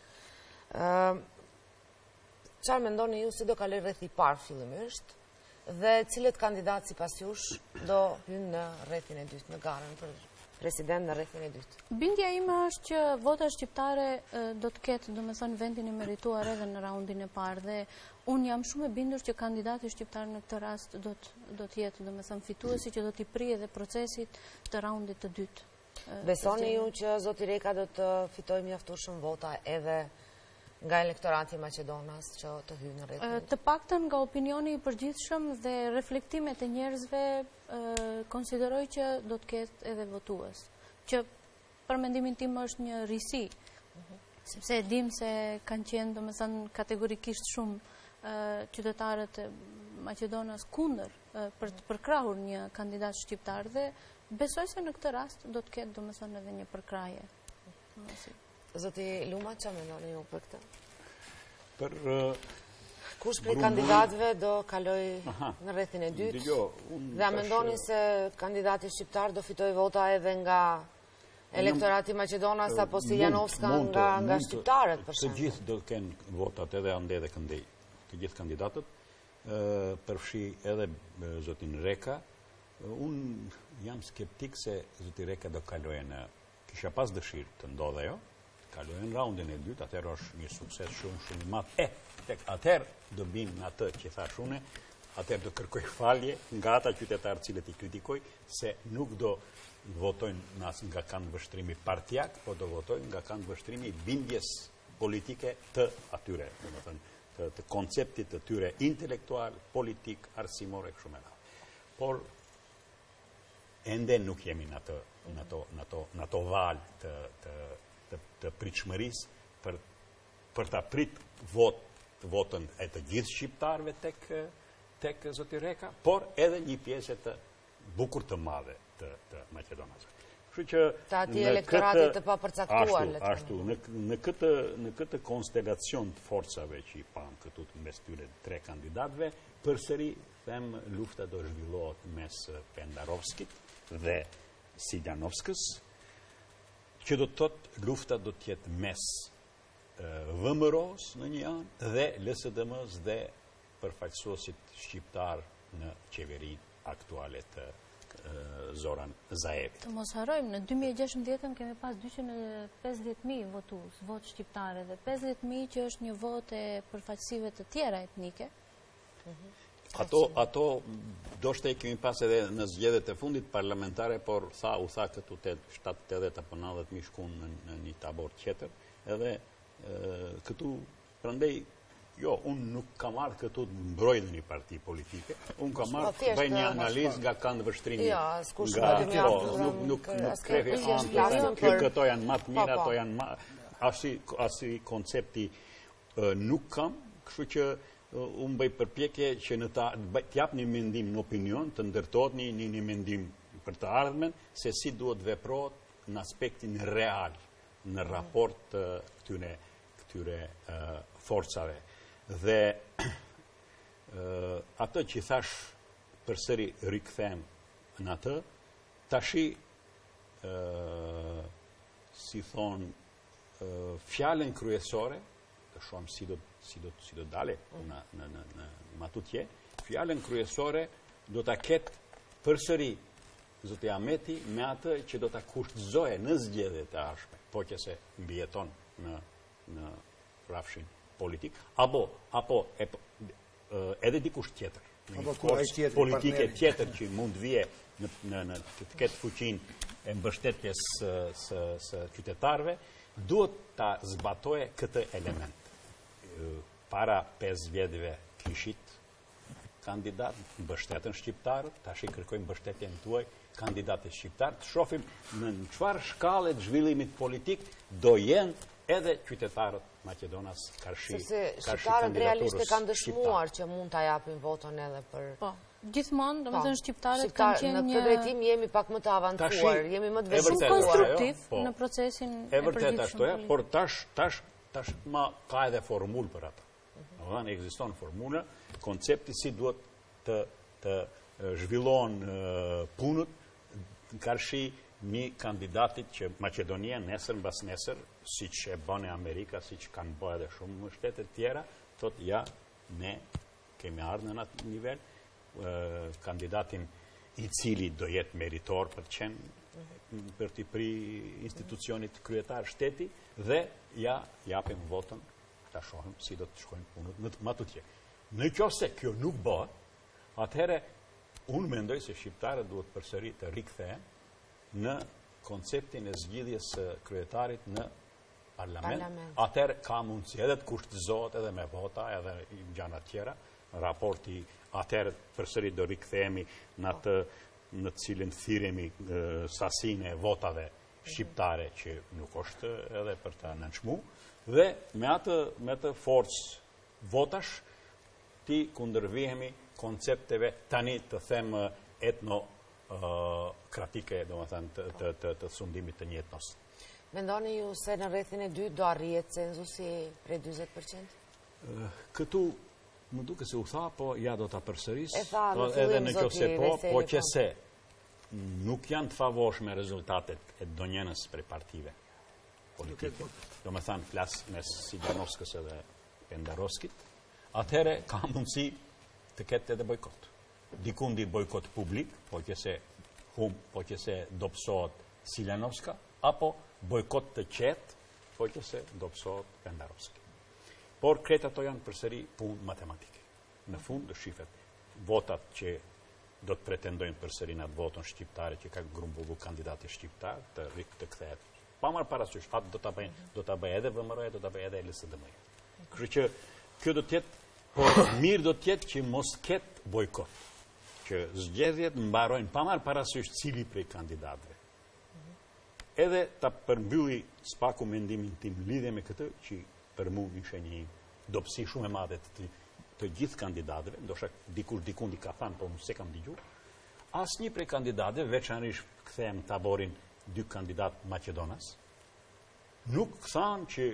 [SPEAKER 1] Çfarë mendoni ju si do kaloj rrethi i parë fillimisht dhe cilët kandidatë sipas jush do hynë në rrethin e dytë, në garën për president në rrethin e dytë?
[SPEAKER 3] Bindja ime është që vota shqiptare do të ketë, domethënë, vendin e merituar edhe në raundin e parë dhe unë jam shumë e bindur që kandidati shqiptar në këtë rast do të jetë, domethënë, fituesi që do t'i prije edhe procesit të raundit të dytë.
[SPEAKER 1] Besoni ju që zoti Reka do të fitoj mjaftueshëm vota edhe nga elektorati Maqedonas që të hyjë në rrethin?
[SPEAKER 3] Të paktën nga opinioni i përgjithshëm dhe reflektimet e njerëzve konsideroj që do të ketë edhe votues. Që për mendimin tim është një risi, sepse e dim se kanë qenë, domethënë, kategorikisht shumë qytetarët e Maqedonas kundër për të përkrahur një kandidat shqiptar dhe besoj se në këtë rast do të ketë, domethënë, edhe një përkraje.
[SPEAKER 1] Zoti Luma, çfarë mendoni ju për këtë?
[SPEAKER 4] Për
[SPEAKER 1] kush prej kandidatëve do kaloj në rrethin e dytë? Dhe a mendoni se kandidati shqiptar do fitoj vota edhe nga Elektorati Maqedonas apo si Janovska nga shqiptarët, për shembull?
[SPEAKER 4] Të gjithë do kenë votat edhe ande dhe këndej. Të gjithë kandidatët, përfshi edhe zotin Reka. Unë jam skeptik se zotin Reka do kaloje kisha pas dëshirë të ndodhe jo, kaloje në raundin e dytë, atër është një sukses shumë i madh. Tek atër do bimë në atë që thash une, atër do kërkoj falje nga ata qytetarë cilët i kritikoj, se nuk do votojnë nga kanë vështrimi partijak, po do votojnë nga kanë vështrimi bindjes politike të atyre, të konceptit të tyre intelektual, politik, arsimor e kështu me radhë. Por, ende nuk jemi në ato valë të pritshmërisë për të prit votën e të gjithë shqiptarëve tek zoti Reka, por edhe një pjesë të bukur të madhe të Maqedonasve.
[SPEAKER 1] Të ati elektoratit të papërcaktuar.
[SPEAKER 4] Ashtu, në këtë konstelacion të forcave që i pamë këtu mes tyre 3 kandidatëve, përsëri them lufta do zhvillohet mes Pendarovskit dhe Siljanovskës, që do të thotë lufta do të jetë mes VMRO-s në një anë dhe LSDM-s dhe përfaqësuesit shqiptar në qeverinë aktuale të Zoran Zaevi.
[SPEAKER 3] Të mos harrojmë, në 2016 kemi pas 250.000 votues, votë shqiptare dhe 50.000 që është një votë e përfaqësive të tjera etnike.
[SPEAKER 4] Ato do shte kemi pas edhe në zgjedhjet e fundit parlamentare, por u tha këtu 7-80 apo 90.000 shkun në një tabor tjetër, edhe këtu, prandej, jo, unë nuk ka marrë këtu të mbroj në një parti politike, unë ka marrë të bëj një analizë nga kanë vështrimi. Nuk krevi anë, këto janë matë mira, ato janë matë, asi koncepti nuk kam, kështu që unë bëj përpjekje që në t'jap një mendim në opinion, të ndërtojt një mendim për të ardhmen, se si duhet veprohet në aspektin real, në raport këtyre forcave. Dhe atë që thash përsëri rikëthem në atë, tashi, si thonë, fjallën kryesore, të shumë si do dale në matutje, fjallën kryesore do të ketë përsëri Zoti Ahmeti me atë që do të kushtëzoje në zgjedhjet e ardhshme, po që se mbijeton në rafshin politik, apo edhe dikush tjetër, në një forcë politike tjetër që mund vije të ketë fuqin e mbështetjes së qytetarëve, duhet ta zbatoje këtë element. Para 5 vjetëve kishit kandidat, mbështetën shqiptarët, tash i kërkojmë mbështetjen tuaj kandidatët shqiptarë, të shohim në çfarë shkallë të zhvillimit politik do jenë edhe qytetarët Maqedonas karshi
[SPEAKER 1] shqiptarët realisht e kanë dëshmuar që mund ta japin votën edhe për...
[SPEAKER 3] Po, gjithmonë, domethënë shqiptarët kanë qenë
[SPEAKER 1] në këtë drejtim jemi pak më të avancuar, jemi më të vështirë
[SPEAKER 3] konstruktiv në procesin e
[SPEAKER 4] përgjithshëm. Por tash ka edhe formulë për ata. Domethënë ekziston formula, koncepti si duhet të zhvillon punët në karshi një kandidatit që Maqedonia nesër mbas nesër, si që e bën e Amerika, si që kanë bërë edhe shumë më shtetet tjera, thot ja, ne kemi ardhur në atë nivel, kandidatin i cili do jetë meritor për t'i pri institucionit kryetar shteti, dhe ja japim votën, ta shohim si do të shkojnë punët në matutje. Në qoftë se kjo nuk bëhet, atëherë unë mendoj se shqiptarët duhet përsëri të rikthehen në konceptin e zgjidhjes së kryetarit në parlament. Atëherë ka mundësi edhe të kushtëzohet edhe me vota, edhe gjëra tjera, raporti atëherë përsëri do rikthehemi në cilin thirremi sasinë e votave shqiptare që nuk është edhe për ta nënçmuar, dhe me atë forcë votash ti kundërvihemi koncepteve tani të them etnokratike, domethënë të sundimit të një etnos.
[SPEAKER 1] Mendoni ju se në rrethin e dytë do arrihet cenzusi prej 40%?
[SPEAKER 4] Këtu më duke se u tha, po ja do ta përsëris.
[SPEAKER 1] Edhe në
[SPEAKER 4] qoftë se po që se nuk janë të favorshme rezultatet e donjenës për partive politike. Do me thanë flas mes Siljanovskës edhe Pendarovskit, atëhere ka mundësi të ketë edhe bojkot. Dikundi bojkot publik, po që se dopsohet Siljanovska, apo bojkot të qetë, po që se dopsohet Pendarovski. Por kretë ato janë përsëri punë matematike. Në fund, shifet, votat që do të pretendojnë përsëri në atë votën shqiptare që ka grumbullu kandidati shqiptar të kthehet. Pa marrë parasysh, atë do ta bëj edhe VMRO-ja, do ta bëj edhe LSDM-ja. Kështu që kjo do të jetë, por mirë do të jetë që mos ketë bojkot, që zgjedhjet mbarojnë pa marrë parasysh cili prej kandidatëve. Edhe ta përmbylli spaku mendimin tim lidhje me këtë, që për mua ishte një dobësi shumë e madhe të gjithë kandidatëve, ndoshta dikundi ka thënë, por unë s'e kam dëgjuar. Asnjë prej kandidatëve, veçanërisht kthehem taborin dy kandidat Maqedonas, nuk thanë që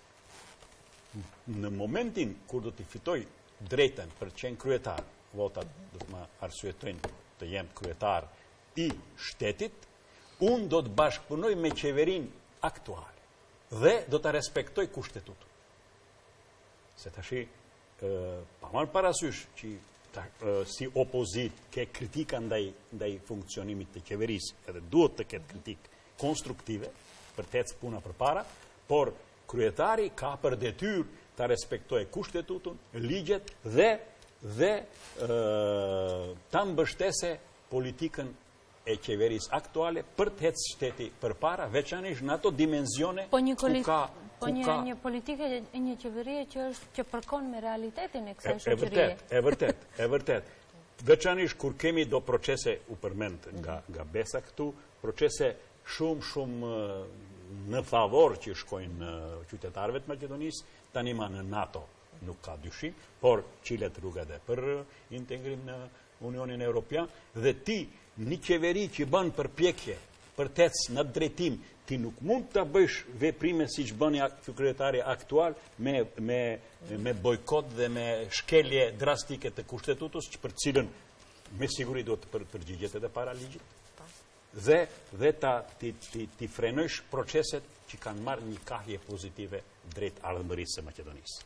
[SPEAKER 4] në momentin kur do të fitoj drejtën për të qenë kryetar, votat do të më arsyetojnë të jem kryetar i shtetit, unë do të bashkëpunoj me qeverin aktuale dhe do të respektoj kushtetutën. Se tashi, pa marrë parasysh që si opozit ke kritika ndaj funksionimit të qeverisë, edhe duhet të ketë kritik konstruktive për të ecë puna përpara, por kryetari ka për detyrë të respektojë kushtetutën, ligjet dhe ta mbështese politikën e qeverisë aktuale për të ecë shteti përpara, veçanërisht në ato dimensione
[SPEAKER 3] Po një politike e një qeverie që përkon me realitetin e kësaj shoqërie.
[SPEAKER 4] E vërtet. Veçanërisht kur kemi do procese u përmend nga Besa këtu, procese shumë në favor që shkojnë qytetarëve të Maqedonisë, tani ma në NATO nuk ka dyshim, por qilet rruga dhe për integrim në Unionin Evropian, dhe ti një qeveri që bën përpjekje për të ecë në drejtim, ti nuk mund të bësh veprime si që bën kryetari aktual me bojkot dhe me shkelje drastike të kushtetutës, që për cilën me siguri do të përgjigjet edhe para ligjit. Dhe ti frenojsh proceset që kanë marrë një kahje pozitive drejt ardhmërisë së Maqedonisë.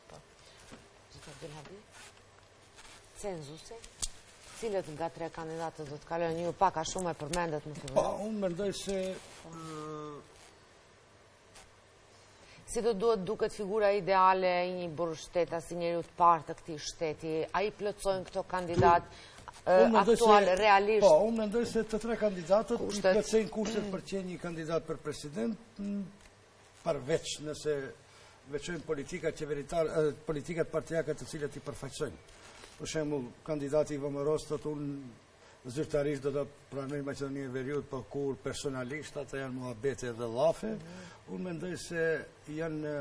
[SPEAKER 1] Cenzusi, cilët nga tre kandidatët do të kalojnë, ju pak a shumë e përmendet në fillim?
[SPEAKER 2] Unë mendoj se
[SPEAKER 1] si do duhet duket figura ideale i një burgshteta, si njeriu të parë të këtij shteti, ai plotësojnë këto kandidat aktual realisht?
[SPEAKER 2] Po, unë mendoj se të tre kandidatët i plotësojnë kushtet për të qenë një kandidat për president, përveç nëse veçojnë politikat partijake të cilat i përfaqësojnë. Për shembull, kandidati i VMRO-s thotë unë zyrtarisht do të pranoj Maqedoninë e Veriut, por kur personalisht ata janë muhabete dhe llafe. Unë mendoj se janë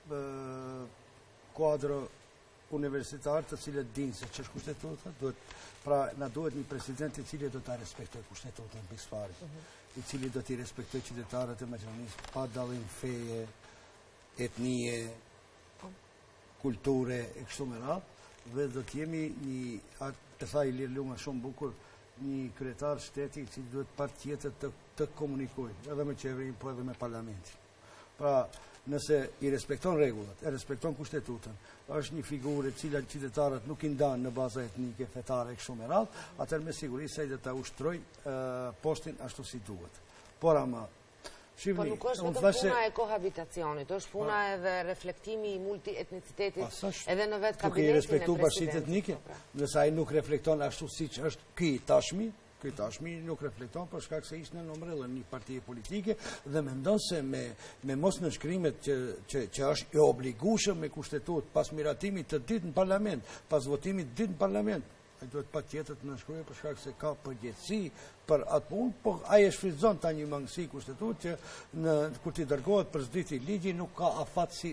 [SPEAKER 2] kuadro universitar të cilët dinë se ç'është kushtetuta, pra na duhet një president i cili do ta respektojë kushtetutin pikëfare, i cili do t'i respektojë qytetarët e Maqedonisë pa dallim feje, etnie, kulture e kështu me radhë. Dhe do t'jemi një, e tha Ilir Luma shumë bukur, një kryetar shteti që duhet patjetër të komunikojë, edhe me qeverinë, po edhe me parlamentin. Pra, nëse i respekton rregullat, e respekton kushtetutën, është një figurë e cila qytetarët nuk i ndanë në baza etnike, fetare e kështu me radhë, atëherë me siguri se ai do ta ushtrojë postin ashtu si duhet. Por ama
[SPEAKER 1] Po nuk është vetëm puna e kohabitacionit, është puna edhe reflektimi i multietnicitetit edhe në vetë kabinetin e
[SPEAKER 2] respektu bashkësitë etnike, nëse ai nuk reflekton ashtu siç është ky tashmi nuk reflekton për shkak se ishte në umbrellën një partie politike dhe mendon se me mos nënshkrimet që është i obligueshëm me kushtetutë pas miratimit të dytë në parlament, pas votimit të dytë në parlament, ai duhet patjetër të nënshkruajë për shkak se ka përgjegjësi për atë punë, por ai e shfrytëzon tani një mangësi kushtetutë që kur ti dërgohet për zbritje ligji nuk ka afat si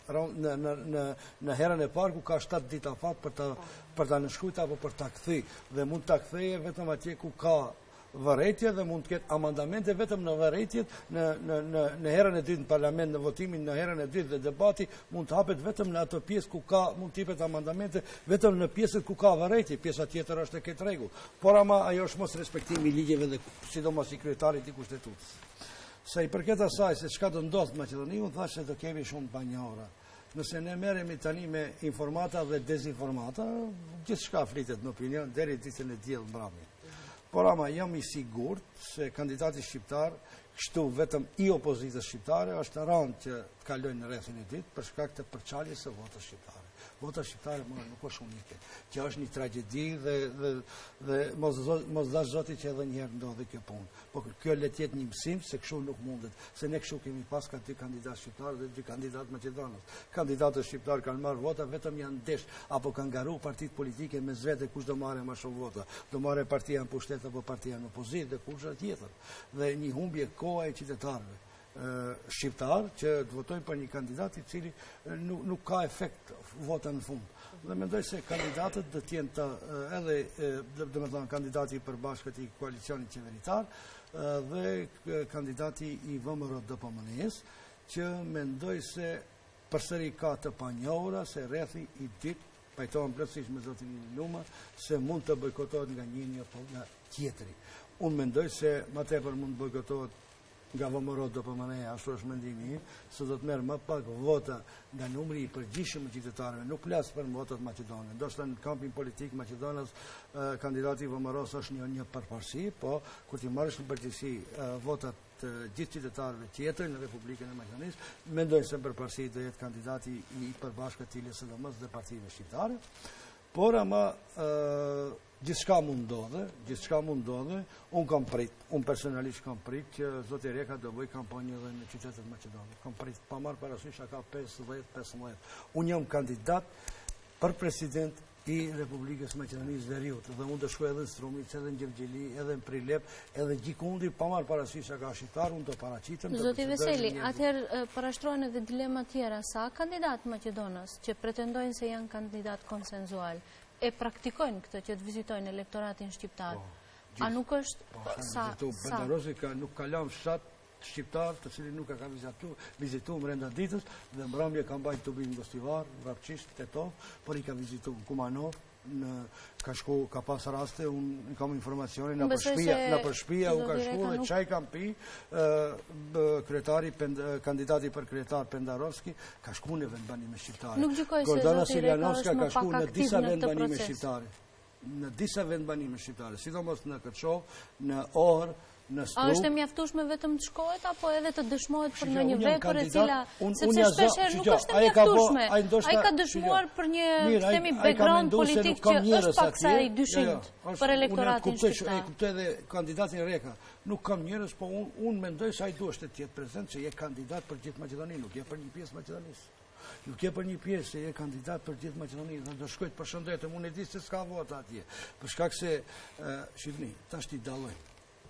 [SPEAKER 2] në herën e parë ku ka 7 ditë afat për ta nënshkruajtur apo për ta kthyer, dhe mund ta kthejë vetëm atje ku ka vërejtje dhe mund të ketë amandamente vetëm në vërejtjet, në herën e dytë në parlament, në votimin në herën e dytë dhe debati mund të hapet vetëm në ato pjesë ku ka, mund të jepet amandamente vetëm në pjesët ku ka vërejtje, pjesa tjetër është e këtë rregull. Por ama ajo është mos respektimi i ligjeve dhe sidomos i kryetarit i kushtetutës. Sa i përket asaj se çka do ndodh në Maqedoni, unë thash se do kemi shumë banjora. Nëse ne merremi tani me informata dhe dezinformata, gjithçka flitet në opinion deri ditën e diell mbrëmje. Por ama jam i sigurt se kandidati shqiptar, kështu vetëm i opozitës shqiptare, është rënd që të kalojnë në rrethin e dytë për shkak të përçarjes së votës shqiptare. Vota shqiptare nuk është unike, që është një tragjedi dhe mos dash zoti që edhe njëherë ndodhi kjo punë. Po kjo le të jetë një mësim se kështu nuk mundet, se ne kështu kemi pas ka dy kandidatë shqiptarë dhe dy kandidatë maqedonës. Kandidatët shqiptarë kanë marrë vota, vetëm janë ndesh apo kanë garu partitë politike me vetë kush do marrë më shumë vota. Do marrë partia në pushtet apo partia në opozitë dhe kush tjetër. Dhe një humbje koha e qytetarëve shqiptar që të votojnë për një kandidat i cili nuk ka efekt vota në fund. Dhe mendoj se kandidatët do të jenë të edhe do të thonë kandidati i përbashkët i koalicionit qeveritar dhe kandidati i VMRO-DPMNE-s që mendoj se përsëri ka të panjohura se rrethi i dytë pajtohen plotësisht me zotin Luma se mund të bojkotohet nga njëri apo nga tjetri. Unë mendoj se më tepër mund të bojkotohet nga VMRO-DPMNE, ashtu është mendimi im, se do të merr më pak vota nga numri i përgjithshëm i qytetarëve, nuk flas për votat maqedone. Ndoshta në kampin politik Maqedonës kandidati i VMRO-s është një përparësi, po kur ti marrësh në përgjithësi votat të gjithë qytetarëve që jetojnë në Republikën e Maqedonisë, mendoj se përparësi do jetë kandidati i përbashkët i LSDM-s dhe partive shqiptare. Por ama gjithçka mund ndodhe, unë personalisht kam prit që zoti Reka do bëj kampanjë edhe në qytetet maqedone. Kam prit pa marrë parasysh ka 15. Unë jam kandidat për president i Republikës Maqedonisë Veriut dhe unë do shkoj edhe në Strumic, edhe në Gjergjeli, edhe në Prilep, edhe gjikundi pa marrë parasysh ka shqiptar, unë do paraqitem.
[SPEAKER 3] Zoti Veseli, atëherë parashtrohen edhe dilema tjera, sa kandidat Maqedonës që pretendojnë se janë kandidat konsenzual e praktikojnë këtë që të vizitojnë elektoratin shqiptar. A nuk është sa?
[SPEAKER 2] Bendarosi nuk ka lënë fshat shqiptar të cilin nuk e ka vizitu brenda ditës dhe mbrëmje ka mbajtur tubim Gostivar, Vrapçisht, Tetov, por i ka vizitu Kumanov, ka pas raste, unë kam informacione në përshpia, u ka shku dhe qaj kam pi, kandidati për kryetar Pendarovski, ka shku në vendbanime shqiptare. Gordana Siljanovska ka shku në disa vendbanime shqiptare. Në disa vendbanime shqiptare, sidomos në Kërçov, në Orë,
[SPEAKER 3] A është e mjaftueshme vetëm të shkohet apo edhe të dëshmohet për në një vepër e cila, sepse shpeshherë nuk është e mjaftueshme. Ai ka dëshmuar për një themi background politik që është pak sa i dyshimt për elektoratin shqiptar.
[SPEAKER 2] E kuptoj edhe kandidatin Reka. Nuk kam njerëz, po unë mendoj se ai duhet të jetë prezant se je kandidat për gjithë Maqedoninë, nuk je për një pjesë Maqedonisë. Nuk je për një pjesë, se je kandidat për gjithë Maqedoninë, dhe do shkoj të përshëndetem, unë e di se s'ka vota atje. Për shkak se shihni, tash ti dallojnë.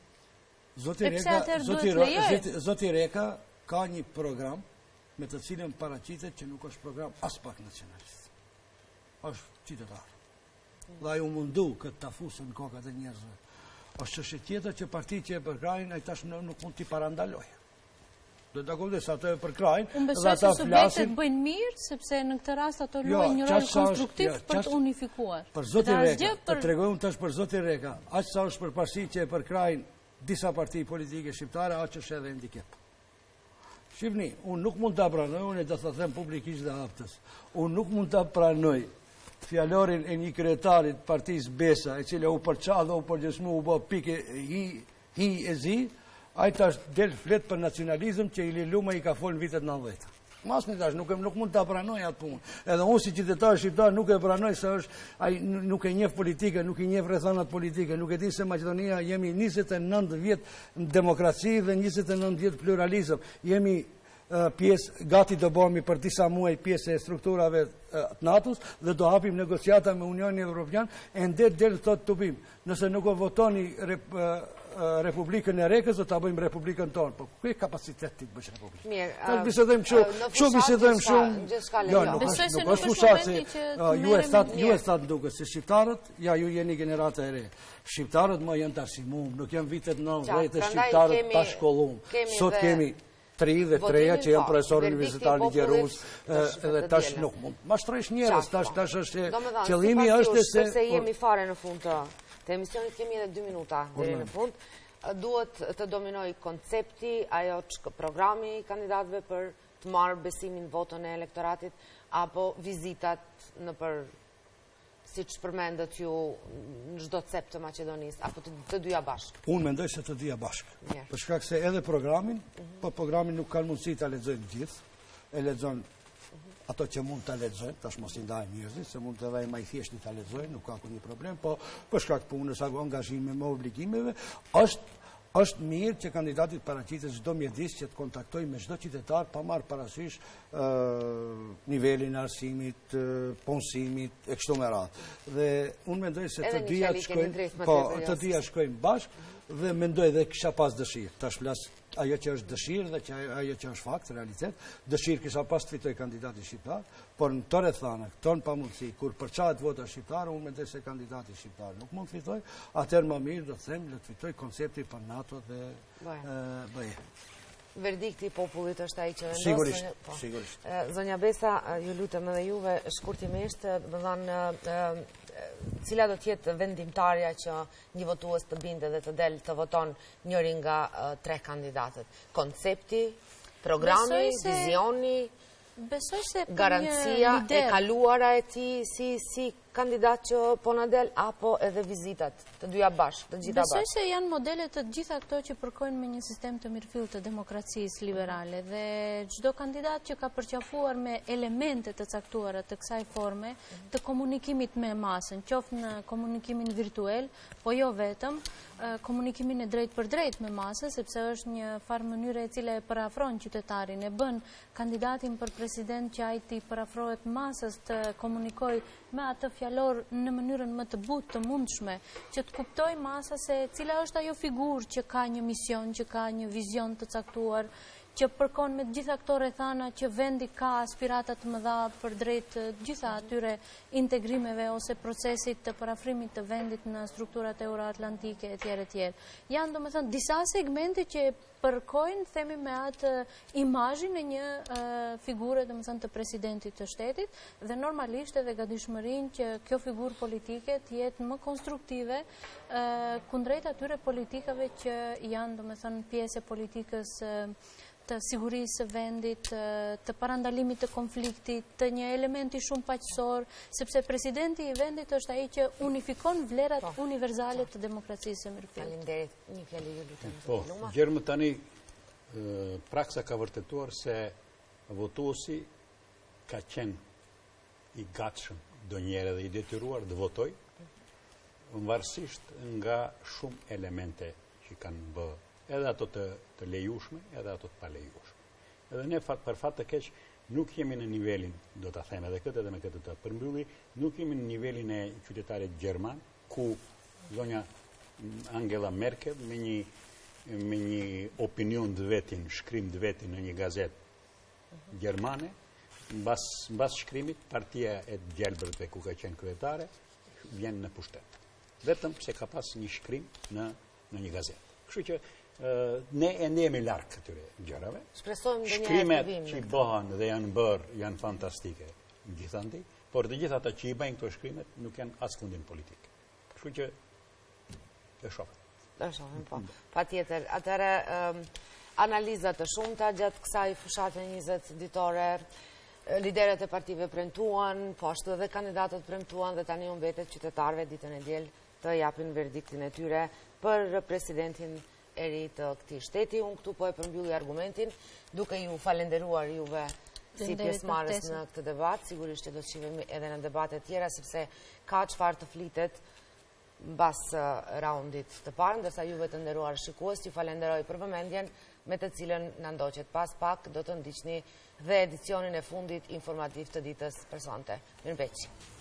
[SPEAKER 2] Zoti Reka ka një program me të cilën paraqitet që nuk është program as pak nacionalist. Është qytetar. Dhe ai u mundu këtë ta fusë në kokat e njerëzve. Është çështje tjetër që partitë që e përkrajnë ai tash nuk mund t'i parandalojë. Do ta kuptoj se ato e përkrajnë
[SPEAKER 3] dhe ata flasin bëjnë mirë sepse në këtë rast ato luajnë një rol konstruktiv për të unifikuar.
[SPEAKER 2] Për Zoti Reka, të tregojmë tash për Zoti Reka, aq sa është për partitë që e përkrajnë disa parti politike shqiptare, aq është edhe handicap. Shqipni, unë nuk mund të pranoj, unë do të them publikisht dhe haftës, unë nuk mund të pranoj fjalorin e një kryetarit partisë Besa, e cila u përqa dhe u përgjësmu, u bë pike hi e zi, ai tash del flet për nacionalizëm që Ili Luma i ka folë në vitet 90. Mas në tash, nuk mund të pranoj atë punë. Edhe unë si qytetar shqiptar nuk e pranoj se ai nuk e njeh politike, nuk i njeh rrethonat politike, nuk e di se Maqedonia jemi 29 vjet në demokraci dhe 29 vjet pluralizëm. Jemi pjesë gati do bëhemi për disa muaj pjesë e strukturave të NATO-s dhe do hapim negociata me Unionin Evropian e ndet del thot tubim. Nëse nuk o votoni Republikën e Rekës, do ta bëjmë Republikën tonë. Po ku e kapacitet ti të bësh Republikën?
[SPEAKER 1] Mirë.
[SPEAKER 2] Tash bisedojmë kështu bisedojmë shumë. Jo, nuk është fushat se ju e thatë duke se shqiptarët, ja ju jeni generata e re. Shqiptarët më janë tarsimum, nuk janë vitet 90 shqiptarët ta shkollum. Sot kemi 33 që janë profesor universitar ligjerus edhe tash nuk mund. Ma shtrojsh njerës, tash është qëllimi është
[SPEAKER 1] se jemi fare në fund të emisionit, kemi edhe 2 minuta deri në fund. Duhet të dominoj koncepti, ajo programi i kandidatëve për të marrë besimin votën e elektoratit, apo vizitat në për si që përmendët ju në çdo cep të Maqedonisë, apo të dyja bashkë?
[SPEAKER 2] Unë mendoj se të dyja bashkë. Për shkak se edhe programin, po programin nuk kanë mundësi ta lexojnë gjithë, e lexojnë ato që mund ta lexojnë, tash mos i ndajmë njerëzit, se mund të edhe më i thjeshtë ta lexojnë, nuk ka asnjë problem, po për shkak punës apo angazhimeve me obligimeve, është mirë që kandidatit paraqitet çdo mjedis që të kontaktojë me çdo qytetar pa marrë parasysh nivelin e arsimit, punësimit e kështu me radhë. Dhe unë mendoj se të dyja shkojnë bashkë dhe mendoj dhe kisha pas dëshirë. Tash flas ajo që është dëshirë dhe ajo që është fakt, realitet. Dëshirë kisha pas të fitoj kandidati shqiptar, por në të rrethana, këto në pamundësi, kur përçahet vota shqiptare, unë mendoj se kandidati shqiptar nuk mund të fitoj, atëherë më mirë do të them le të fitoj koncepti për NATO dhe BE.
[SPEAKER 1] Verdikti i popullit është ai që
[SPEAKER 2] vendos. Sigurisht.
[SPEAKER 1] Zonja Besa, ju lutem edhe juve shkurtimisht, do thënë cila do të jetë vendimtarja që një votues të binde dhe të del të voton njëri nga 3 kandidatët? Koncepti, programi, vizioni, garancia e kaluara e tij si kandidat që po na del, apo edhe vizitat të dyja bashkë, të gjitha bashkë?
[SPEAKER 3] Besoj se janë modele të gjitha këto që përkojnë me një sistem të mirëfillt të demokracisë liberale, dhe çdo kandidat që ka përqafuar me elemente të caktuara të kësaj forme të komunikimit me masën, qoftë në komunikimin virtual, po jo vetëm, komunikimin e drejt për drejt me masën, sepse është një farë mënyre e cila e parafron qytetarin, e bën kandidatin për president që ai të parafrohet masës, të komunikoj me atë fjalor në mënyrën më të butë të mundshme, që të kuptoj masa se cila është ajo figurë që ka një mision, që ka një vizion të caktuar, që përkon me gjitha këto rrethana që vendi ka aspirata të mëdha për drejt gjitha atyre integrimeve ose procesit të parafrimit të vendit në strukturat euroatlantike etj. Janë domethënë disa segmente që përkojnë, themi, me atë imazhin e një figure domethënë të presidentit të shtetit, dhe normalisht edhe gatishmërinë që kjo figurë politike të jetë më konstruktive kundrejt atyre politikave që janë domethënë pjesë e politikës të sigurisë së vendit, të parandalimit të konfliktit, të një elementi shumë paqësor, sepse presidenti i vendit është ai që unifikon vlerat universale të demokracisë së mirëfillt.
[SPEAKER 1] Faleminderit. Një fjalë ju lutem.
[SPEAKER 4] Po, gjermë tani praksa ka vërtetuar se votuesi ka qenë i gatshëm donjëherë dhe i detyruar të votojë, varësisht nga shumë elemente që kanë bë, edhe ato të lejushme, edhe ato të palejushme. Edhe ne për fat të keq nuk jemi në nivelin, do ta them edhe këtë dhe me këtë të përmbylli, nuk jemi në nivelin e qytetarit gjerman, ku zonja Angela Merkel me një opinion të vetin, shkrim të vetin në një gazetë gjermane, mbas shkrimit, partia e djalbërve ku ka qenë kryetare vjen në pushtet. Vetëm se ka pas një shkrim në një gazetë. Kështu që ne jemi larg këtyre gjërave. Shkrimet që i bëhen dhe janë bërë janë fantastike gjithandaj, por të gjitha ata që i bëjnë këto shkrimet nuk janë as fundin politik. Kështu që e shohim.
[SPEAKER 1] E shohim, po. Patjetër. Atëherë analiza të shumta gjatë kësaj fushate 20 ditore, liderët e partive premtuan, po ashtu edhe kandidatët premtuan, dhe tani u mbetet qytetarëve ditën e diel të japin verdiktin e tyre për presidentin e ri të këtij shteti. Unë këtu po e përmbylli argumentin, duke ju falenderuar juve si pjesëmarrës në këtë debat. Sigurisht që do të shihemi edhe në debate tjera, sepse ka çfarë të flitet mbas raundit të parë, ndërsa juve të nderuar shikues, ju falenderoj për vëmendjen me të cilën na ndoqët. Pas pak do të ndiqni dhe edicionin e fundit informativ të ditës personte. Mirëmbëjtje.